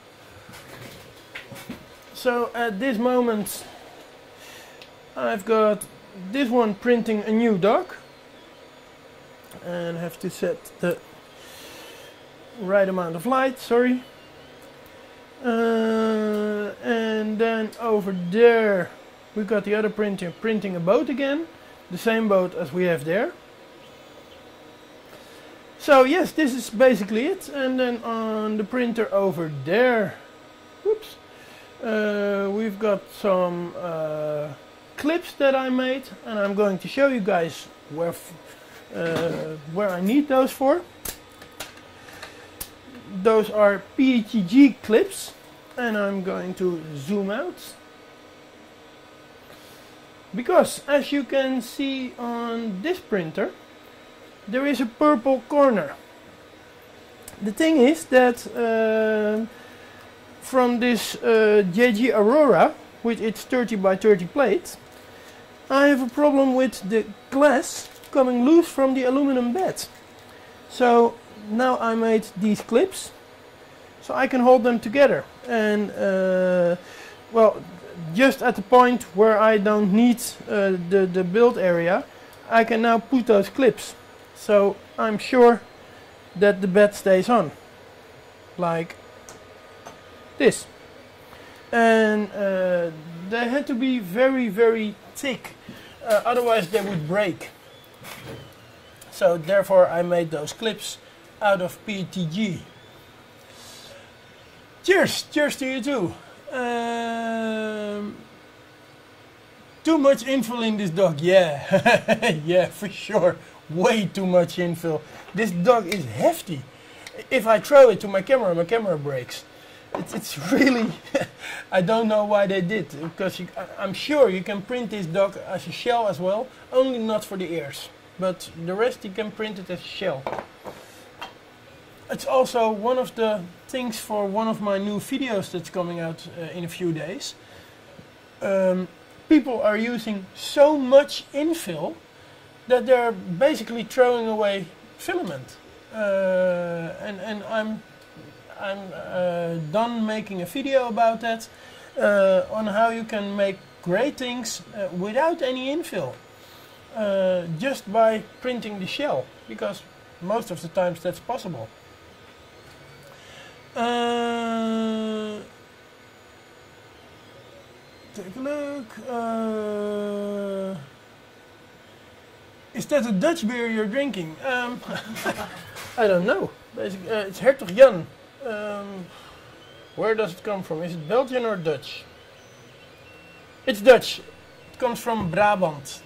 So at this moment, I've got this one printing a new dog, and I have to set the right amount of light, sorry. Uh, and then over there we got the other printer printing a boat again, the same boat as we have there. So yes, this is basically it. And then on the printer over there, whoops, uh, we've got some uh, clips that I made, and I'm going to show you guys where f uh, where I need those for. Those are P E T G clips, and I'm going to zoom out. Because as you can see on this printer, there is a purple corner. The thing is that uh, from this uh, J G Aurora, with its thirty by thirty plate, I have a problem with the glass coming loose from the aluminum bed. So now I made these clips so I can hold them together, and uh, well, just at the point where I don't need uh, the, the build area, I can now put those clips. So I'm sure that the bed stays on, like this. And uh, they had to be very, very thick, uh, otherwise they would break. So therefore I made those clips out of P E T G. Cheers! Cheers to you too! Um, too much infill in this dog, yeah. Yeah, for sure. Way too much infill. This dog is hefty. If I throw it to my camera, my camera breaks. it's, it's really, I don't know why they did, because you, I, I'm sure you can print this dog as a shell as well, only not for the ears, but the rest you can print it as a shell. It's also one of the things for one of my new videos that's coming out uh, in a few days. Um, people are using so much infill that they're basically throwing away filament. Uh, and, and I'm, I'm uh, done making a video about that, uh, on how you can make great things uh, without any infill. Uh, just by printing the shell, because most of the times that's possible. Uh, take a look. Uh, is that a Dutch beer you're drinking? Um, I don't know. Basically, uh, it's Hertog Jan. Um, where does it come from? Is it Belgian or Dutch? It's Dutch. It comes from Brabant.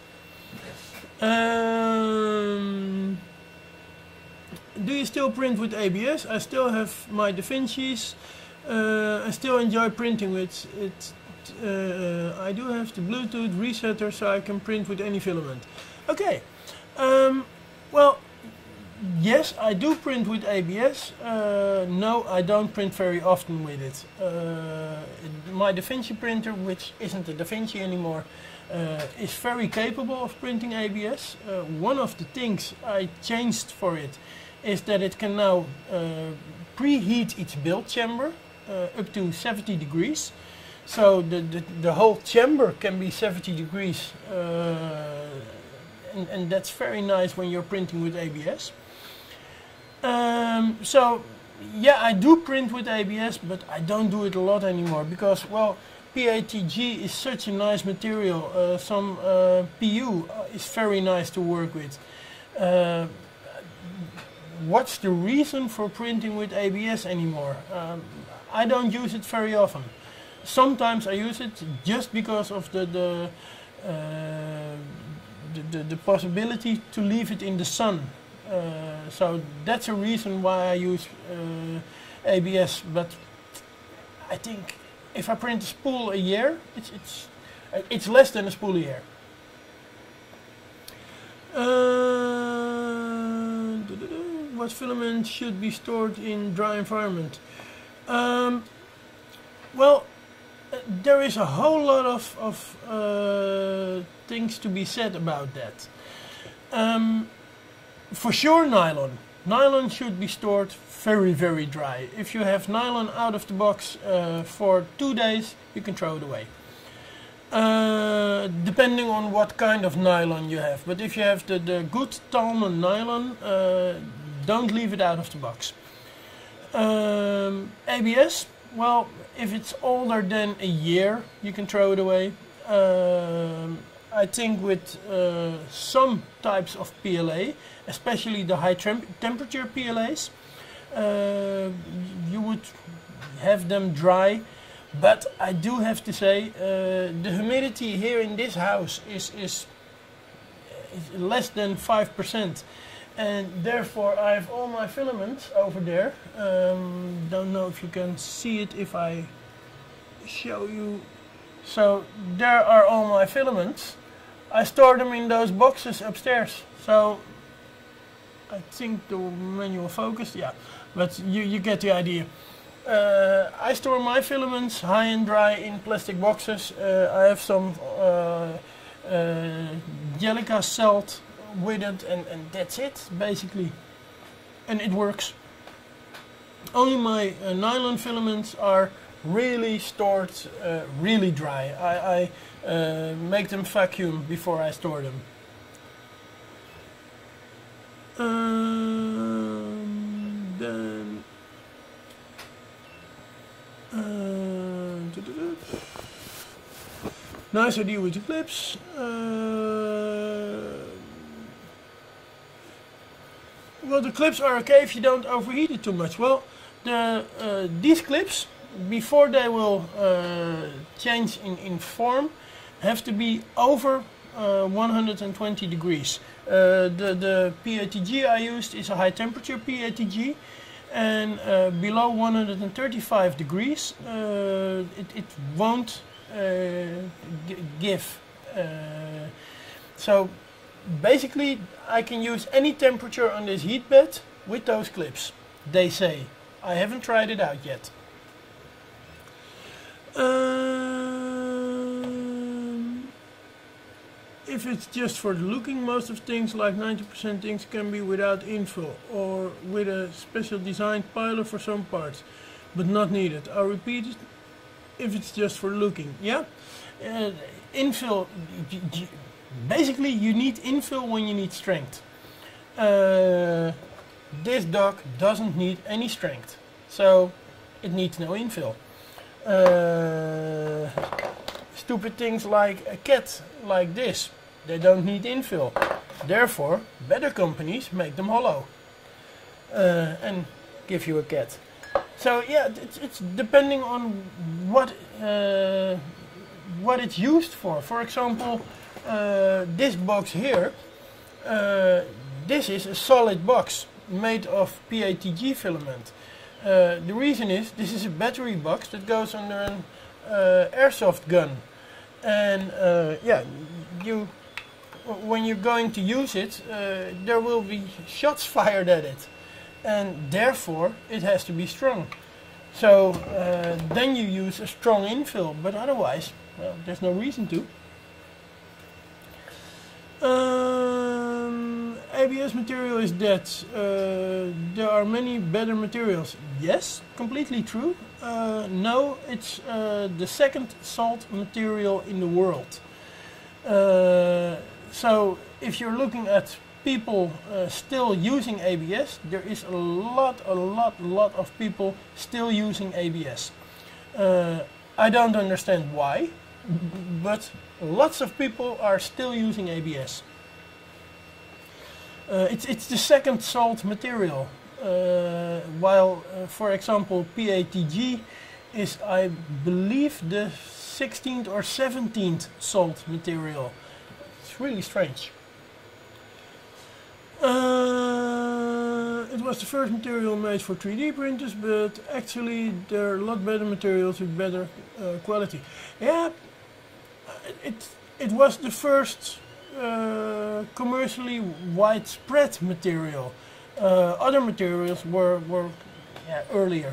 Um, do you still print with A B S? I still have my Da Vinci's. Uh, I still enjoy printing with it. Uh, I do have the Bluetooth resetter, so I can print with any filament. Okay. Um, well, yes, I do print with A B S. Uh, no, I don't print very often with it. Uh, my Da Vinci printer, which isn't a Da Vinci anymore, uh, is very capable of printing A B S. Uh, one of the things I changed for it is that it can now uh, preheat its build chamber uh, up to seventy degrees. So the, the, the whole chamber can be seventy degrees, uh, and, and that's very nice when you're printing with A B S. Um, so yeah, I do print with A B S, but I don't do it a lot anymore because, well, P A T G is such a nice material. Uh, some uh, P U is very nice to work with. Uh, what's the reason for printing with A B S anymore? Um, I don't use it very often. Sometimes I use it just because of the the, uh, the, the, the possibility to leave it in the sun. Uh, so that's a reason why I use uh, A B S. But I think if I print a spool a year, it's it's it's less than a spool a year. Uh, what filament should be stored in dry environment? Um, well, uh, there is a whole lot of, of uh, things to be said about that. Um, for sure, nylon. Nylon should be stored very, very dry. If you have nylon out of the box uh, for two days, you can throw it away. Uh, depending on what kind of nylon you have. But if you have the, the good Talman nylon, uh, don't leave it out of the box. Um, A B S, well, if it's older than a year, you can throw it away. Um, I think with uh, some types of P L A, especially the high temp temperature P L As, uh, you would have them dry. But I do have to say, uh, the humidity here in this house is, is, is less than five percent. And therefore I have all my filaments over there. Um, don't know if you can see it if I show you. So there are all my filaments. I store them in those boxes upstairs. So I think the manual focused, yeah. But you, you get the idea. Uh, I store my filaments high and dry in plastic boxes. Uh, I have some uh, uh, Jellica Celt with it, and, and that's it basically. And it works. Only my uh, nylon filaments are really stored uh, really dry. I, I uh, make them vacuum before I store them. Um, then Uh, nice idea with the clips. Uh, well, the clips are okay if you don't overheat it too much. Well, the uh, these clips, before they will uh, change in, in form, have to be over uh, one hundred twenty degrees. Uh, the, the P A T G I used is a high temperature P A T G. and uh, below one hundred thirty-five degrees uh, it, it won't uh, give. Uh, so basically I can use any temperature on this heat bed with those clips, they say. I haven't tried it out yet. Um, if it's just for the looking, most of things like ninety percent things can be without infill or with a special designed piler for some parts, but not needed. I'll repeat it, if it's just for looking. Yeah, uh, infill, basically you need infill when you need strength. Uh, this dog doesn't need any strength, so it needs no infill. Uh, stupid things like a cat like this, they don't need infill. Therefore, better companies make them hollow uh, and give you a cat. So yeah, it's, it's depending on what uh, what it's used for. For example, uh, this box here, uh, this is a solid box made of P A T G filament. Uh, the reason is, this is a battery box that goes under an uh, airsoft gun, and uh, yeah, you when you're going to use it, uh, there will be shots fired at it, and therefore it has to be strong. So uh, then you use a strong infill, but otherwise, well, there's no reason to. Um, A B S material is dead. Uh, there are many better materials. Yes, completely true. Uh, no, it's uh, the second salt material in the world. Uh, so if you're looking at people uh, still using A B S, there is a lot, a lot, lot of people still using A B S. Uh, I don't understand why, but lots of people are still using A B S. Uh, it's, it's the second salt material, uh, while, uh, for example, P A T G is, I believe, the sixteenth or seventeenth salt material. It's really strange. Uh, it was the first material made for three D printers, but actually there are a lot better materials with better uh, quality. Yeah, it, it was the first uh, commercially widespread material. Uh, other materials were, were yeah, earlier.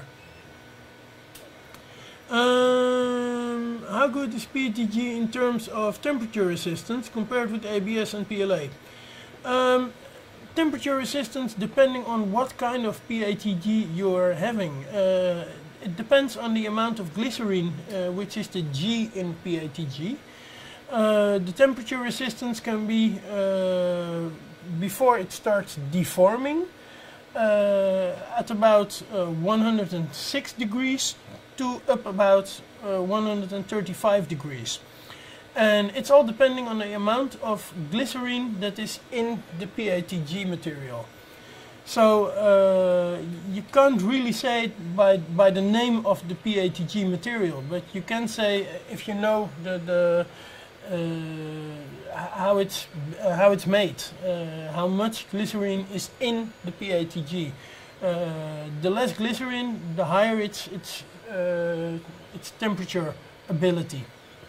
Um, how good is P A T G in terms of temperature resistance compared with A B S and P L A? Um, temperature resistance depending on what kind of P A T G you're having. Uh, it depends on the amount of glycerine, uh, which is the G in P A T G. Uh, the temperature resistance can be uh, before it starts deforming uh, at about uh, one hundred six degrees to up about uh, one hundred thirty-five degrees. And it's all depending on the amount of glycerine that is in the P A T G material. So uh, you can't really say it by, by the name of the P A T G material, but you can say, if you know the, the uh, how it's uh, how it's made, uh, how much glycerine is in the P A T G. Uh, the less glycerine, the higher its its uh, its temperature ability.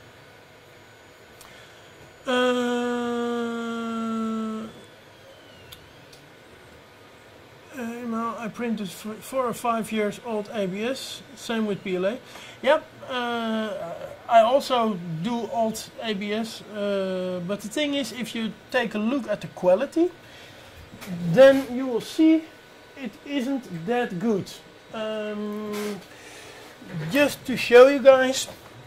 Uh, uh, I printed four or five years old A B S, same with P L A. Yep, uh, I also do old A B S, uh, but the thing is, if you take a look at the quality, then you will see it isn't that good. Um, just to show you guys,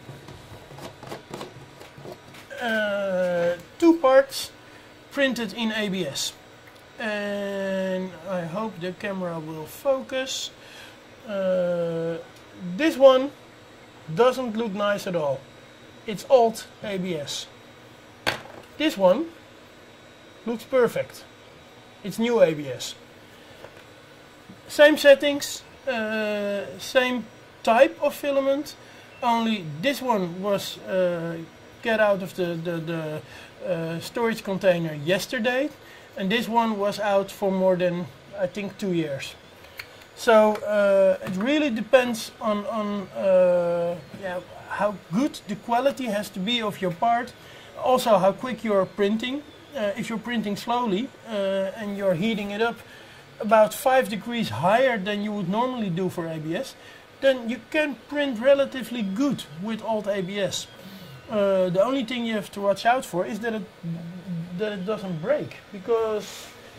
uh, two parts printed in A B S, and I hope the camera will focus. Uh, this one doesn't look nice at all. It's old A B S. This one looks perfect. It's new A B S. Same settings, uh, same type of filament, only this one was uh, get out of the, the, the uh, storage container yesterday, and this one was out for more than, I think, two years. So uh, it really depends on, on uh, yeah, how good the quality has to be of your part. Also how quick you're printing. Uh, if you're printing slowly uh, and you're heating it up about five degrees higher than you would normally do for A B S, then you can print relatively good with old A B S. Uh, the only thing you have to watch out for is that it that it doesn't break, because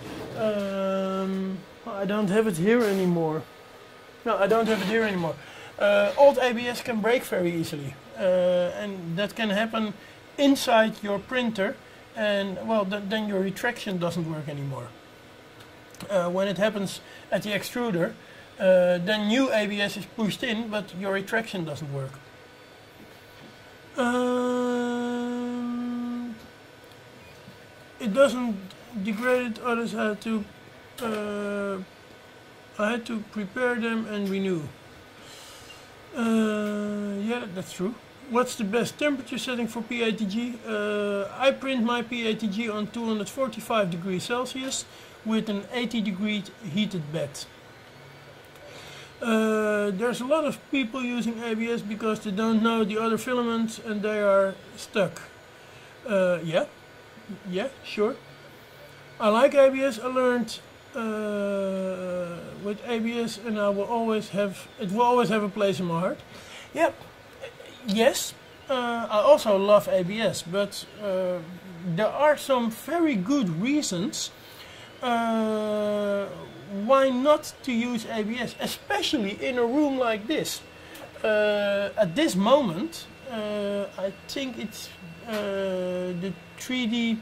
um, I don't have it here anymore. No, I don't have it here anymore. Uh, old A B S can break very easily, uh, and that can happen inside your printer, and well, th then your retraction doesn't work anymore. Uh, when it happens at the extruder, uh, then new A B S is pushed in, but your retraction doesn't work. Um, it doesn't degrade it. Others had to. Uh, I had to prepare them and renew. Uh, yeah, that's true. What's the best temperature setting for P A T G? Uh, I print my P A T G on two hundred forty-five degrees Celsius with an eighty degree heated bed. Uh, there's a lot of people using A B S because they don't know the other filaments and they are stuck. Uh, yeah, yeah, sure. I like A B S. I learned uh, with A B S, and I will always have it will always have a place in my heart. Yeah, yes. Uh, I also love A B S, but uh, there are some very good reasons uh, why not to use A B S, especially in a room like this. Uh, at this moment, uh, I think it's uh, the three D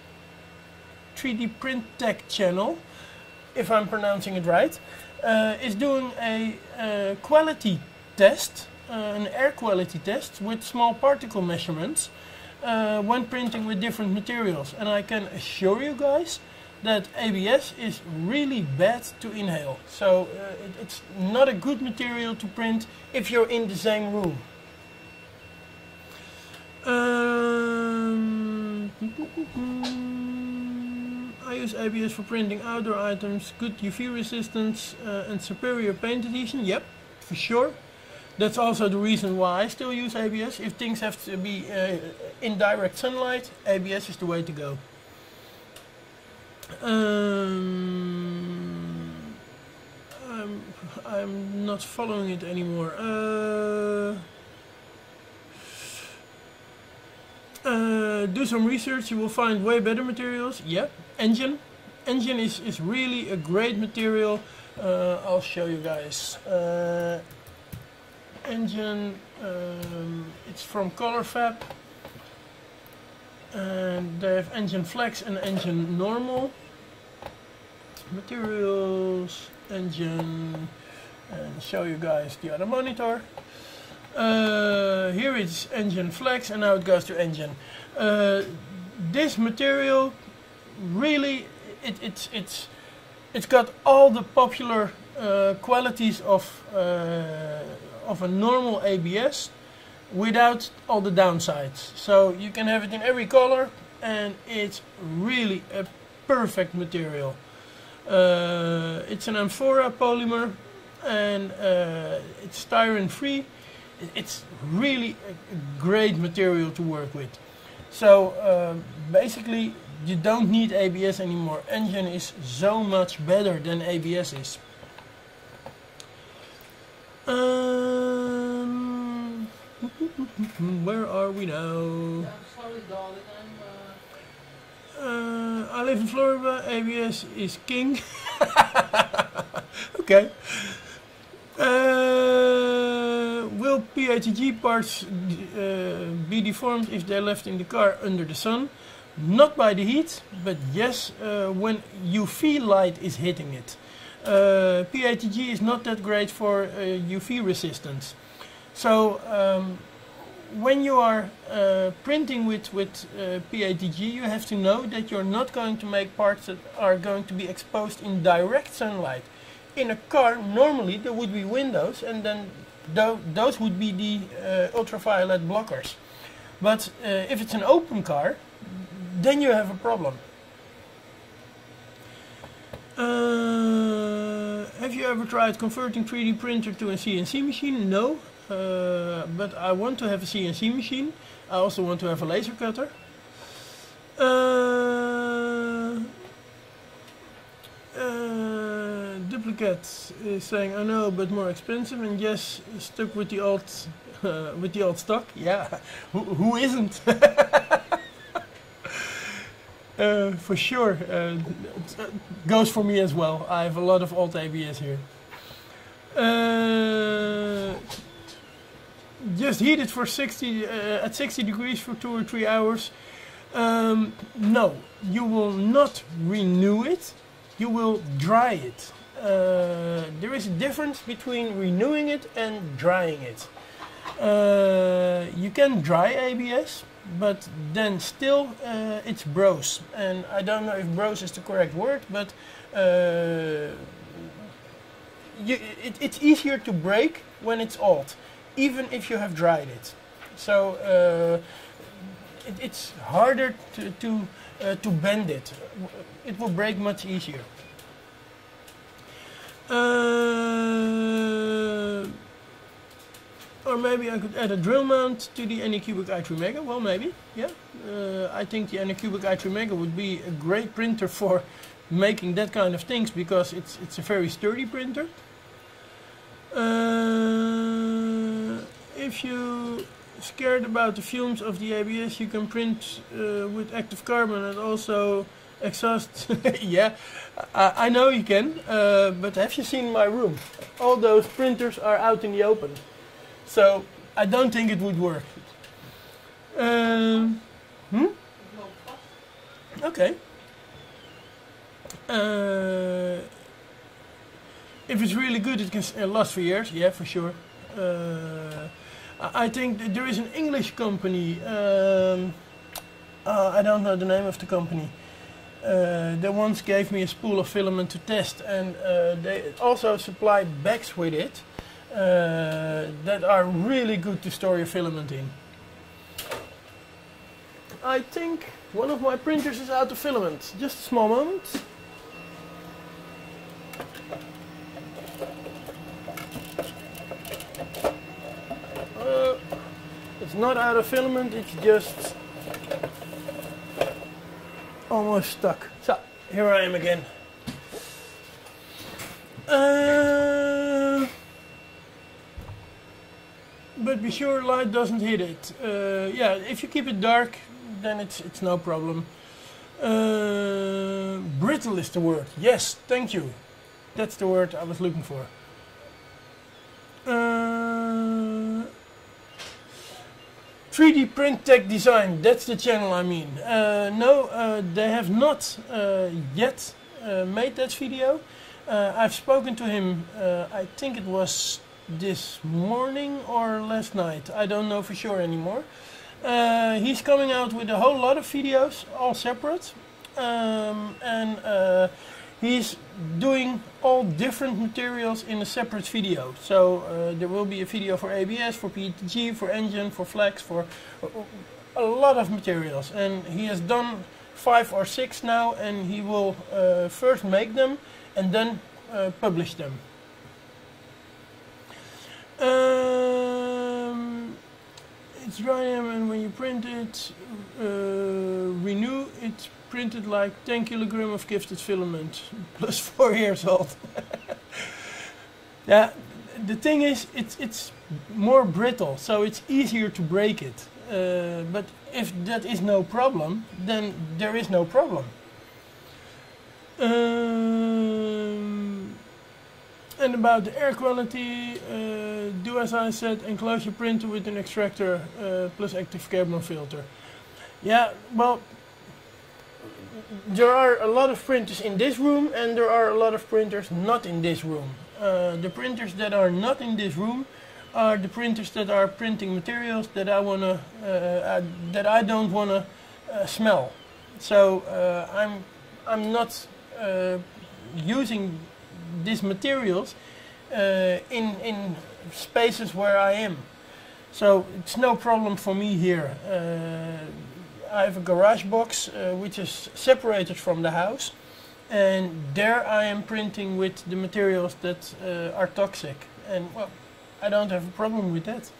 Print Tech channel, if I'm pronouncing it right, uh, is doing a uh, quality test, uh, an air quality test with small particle measurements uh, when printing with different materials. And I can assure you guys that A B S is really bad to inhale. So uh, it, it's not a good material to print if you're in the same room. Um, I use A B S for printing outdoor items, good U V resistance uh, and superior paint adhesion. Yep, for sure. That's also the reason why I still use A B S. If things have to be uh, in direct sunlight, A B S is the way to go. Um, I'm, I'm not following it anymore. Uh, uh, do some research, you will find way better materials. Yep, Engine. Engine is, is really a great material. Uh, I'll show you guys. Uh, Engine, um, it's from ColorFab. And they have Engine Flex and Engine Normal. Materials, Engine, and show you guys the other monitor. Uh, here is Engine Flex, and now it goes to Engine. Uh, this material really, it, it's it's it's got all the popular uh, qualities of uh, of a normal A B S, without all the downsides. So you can have it in every color, and it's really a perfect material. Uh, it's an amphora polymer, and uh, it's styrene free. It's really a great material to work with. So uh, basically you don't need A B S anymore. Engine is so much better than A B S is. Um, where are we now? Yeah, sorry darling, I'm uh... Uh, I live in Florida, A B S is king. Okay. Uh, will P A T G parts uh, be deformed if they're left in the car under the sun? Not by the heat, but yes, uh, when U V light is hitting it. Uh, P A T G is not that great for uh, U V resistance. So um, when you are uh, printing with, with uh, P A T G, you have to know that you're not going to make parts that are going to be exposed in direct sunlight. In a car, normally there would be windows, and then th those would be the uh, ultraviolet blockers. But uh, if it's an open car, then you have a problem. Uh, have you ever tried converting three D printer to a C N C machine? No, uh, but I want to have a C N C machine. I also want to have a laser cutter. Uh, uh, duplicate is saying I know, but more expensive, and yes, stuck with the old uh, with the old stock. Yeah, who, who isn't? Uh, for sure, uh, it goes for me as well. I have a lot of old A B S here. Uh, just heat it for sixty uh, at sixty degrees for two or three hours. Um, no, you will not renew it. You will dry it. Uh, there is a difference between renewing it and drying it. Uh, you can dry A B S. But then still uh, it's bros, and I don't know if bros is the correct word, but uh, you, it, it's easier to break when it's old, even if you have dried it. So uh, it, it's harder to to, uh, to bend it. It will break much easier. Uh, Or maybe I could add a drill mount to the Anycubic i three Mega. Well, maybe, yeah. Uh, I think the Anycubic i three Mega would be a great printer for making that kind of things because it's it's a very sturdy printer. Uh, if you scared about the fumes of the A B S, you can print uh, with active carbon and also exhaust. Yeah, I, I know you can. Uh, but have you seen my room? All those printers are out in the open. So, I don't think it would work. Um, hmm? Okay. Uh, if it's really good, it can uh, last for years. Yeah, for sure. Uh, I, I think that there is an English company. Um, uh, I don't know the name of the company. Uh, they once gave me a spool of filament to test, and uh, they also supply bags with it. Uh, that are really good to store your filament in. I think one of my printers is out of filament. Just a small moment. Uh, it's not out of filament, it's just almost stuck. So, here I am again. Uh, But be sure light doesn't hit it. Uh, yeah, if you keep it dark, then it's it's no problem. Uh, brittle is the word. Yes, thank you. That's the word I was looking for. Uh, three D Print Tech Design. That's the channel I mean. Uh, no, uh, they have not uh, yet uh, made that video. Uh, I've spoken to him. Uh, I think it was this morning or last night. I don't know for sure anymore. Uh, he's coming out with a whole lot of videos, all separate, um, and uh, he's doing all different materials in a separate video. So uh, there will be a video for A B S, for P E T G, for engine, for flex, for a lot of materials, and he has done five or six now, and he will uh, first make them and then uh, publish them. Um, it's dry, and when you print it, uh, renew, it's printed like ten kilogram of gifted filament, plus four years old. Yeah, the thing is, it's it's more brittle, so it's easier to break it. Uh, but if that is no problem, then there is no problem. Um, And about the air quality, uh, do as I said, enclose your printer with an extractor uh, plus active carbon filter. Yeah, well, there are a lot of printers in this room and there are a lot of printers not in this room. Uh, the printers that are not in this room are the printers that are printing materials that I wanna, uh, uh, that I don't wanna uh, smell. So uh, I'm, I'm not uh, using these materials uh, in in spaces where I am, so it's no problem for me here. Uh, I have a garage box uh, which is separated from the house, and there I am printing with the materials that uh, are toxic, and well, I don't have a problem with that.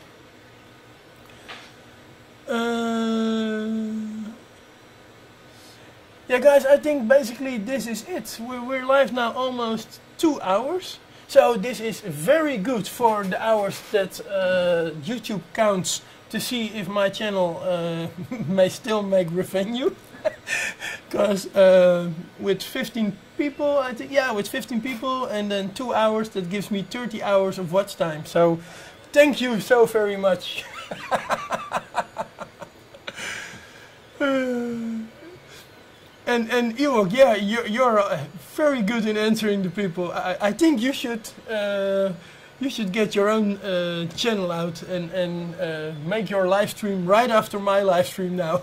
Uh, yeah, guys, I think basically this is it. We're, we're live now almost two hours, so this is very good for the hours that uh, YouTube counts to see if my channel uh, may still make revenue. Because uh, with fifteen people, I think, yeah, with fifteen people and then two hours, that gives me thirty hours of watch time. So thank you so very much. and and Ewok, yeah, you're, you're uh, very good in answering the people. I, I think you should uh, you should get your own uh, channel out and, and uh, make your live stream right after my live stream now.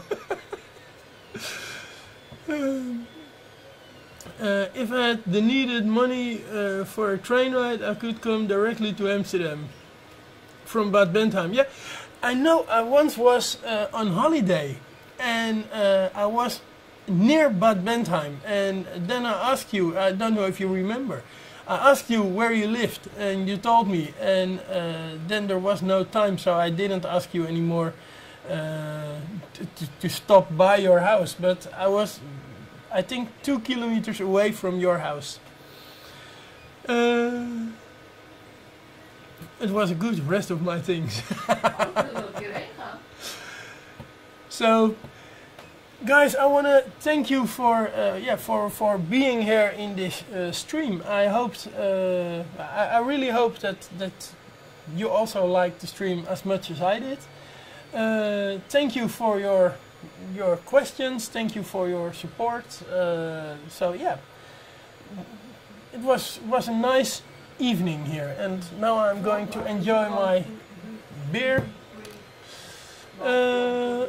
Uh, if I had the needed money uh, for a train ride, I could come directly to Amsterdam from Bad Bentheim. Yeah, I know. I once was uh, on holiday, and uh, I was near Bad Bentheim, and then I asked you. I don't know if you remember. I asked you where you lived, and you told me, and uh, then there was no time, so I didn't ask you anymore uh, to, to stop by your house. But I was, I think, two kilometers away from your house. Uh, it was a good rest of my things. So, guys, I want to thank you for uh, yeah for for being here in this uh, stream. I hoped uh, I, I really hope that that you also liked the stream as much as I did. Uh, thank you for your your questions. Thank you for your support. Uh, so yeah, it was was a nice evening here, and now I'm going to enjoy my beer. Uh,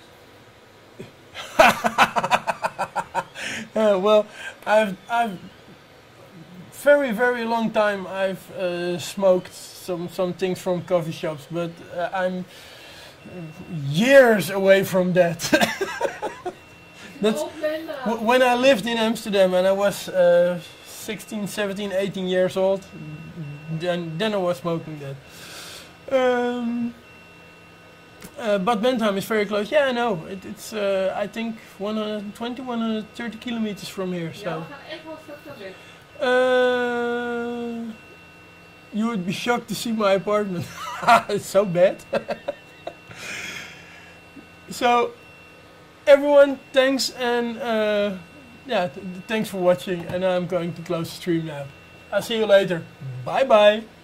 uh, well, I've I've very very long time I've uh, smoked some some things from coffee shops, but uh, I'm years away from that. That's w when I lived in Amsterdam and I was uh, sixteen, seventeen, eighteen years old. Then then I was smoking that. Um, Uh, Bad Bentheim is very close. Yeah, I know. It, it's uh, I think one hundred twenty, one hundred thirty kilometers from here. So. Uh, you would be shocked to see my apartment. It's so bad. So, everyone, thanks and uh, yeah, th thanks for watching. And I'm going to close the stream now. I'll see you later. Bye bye.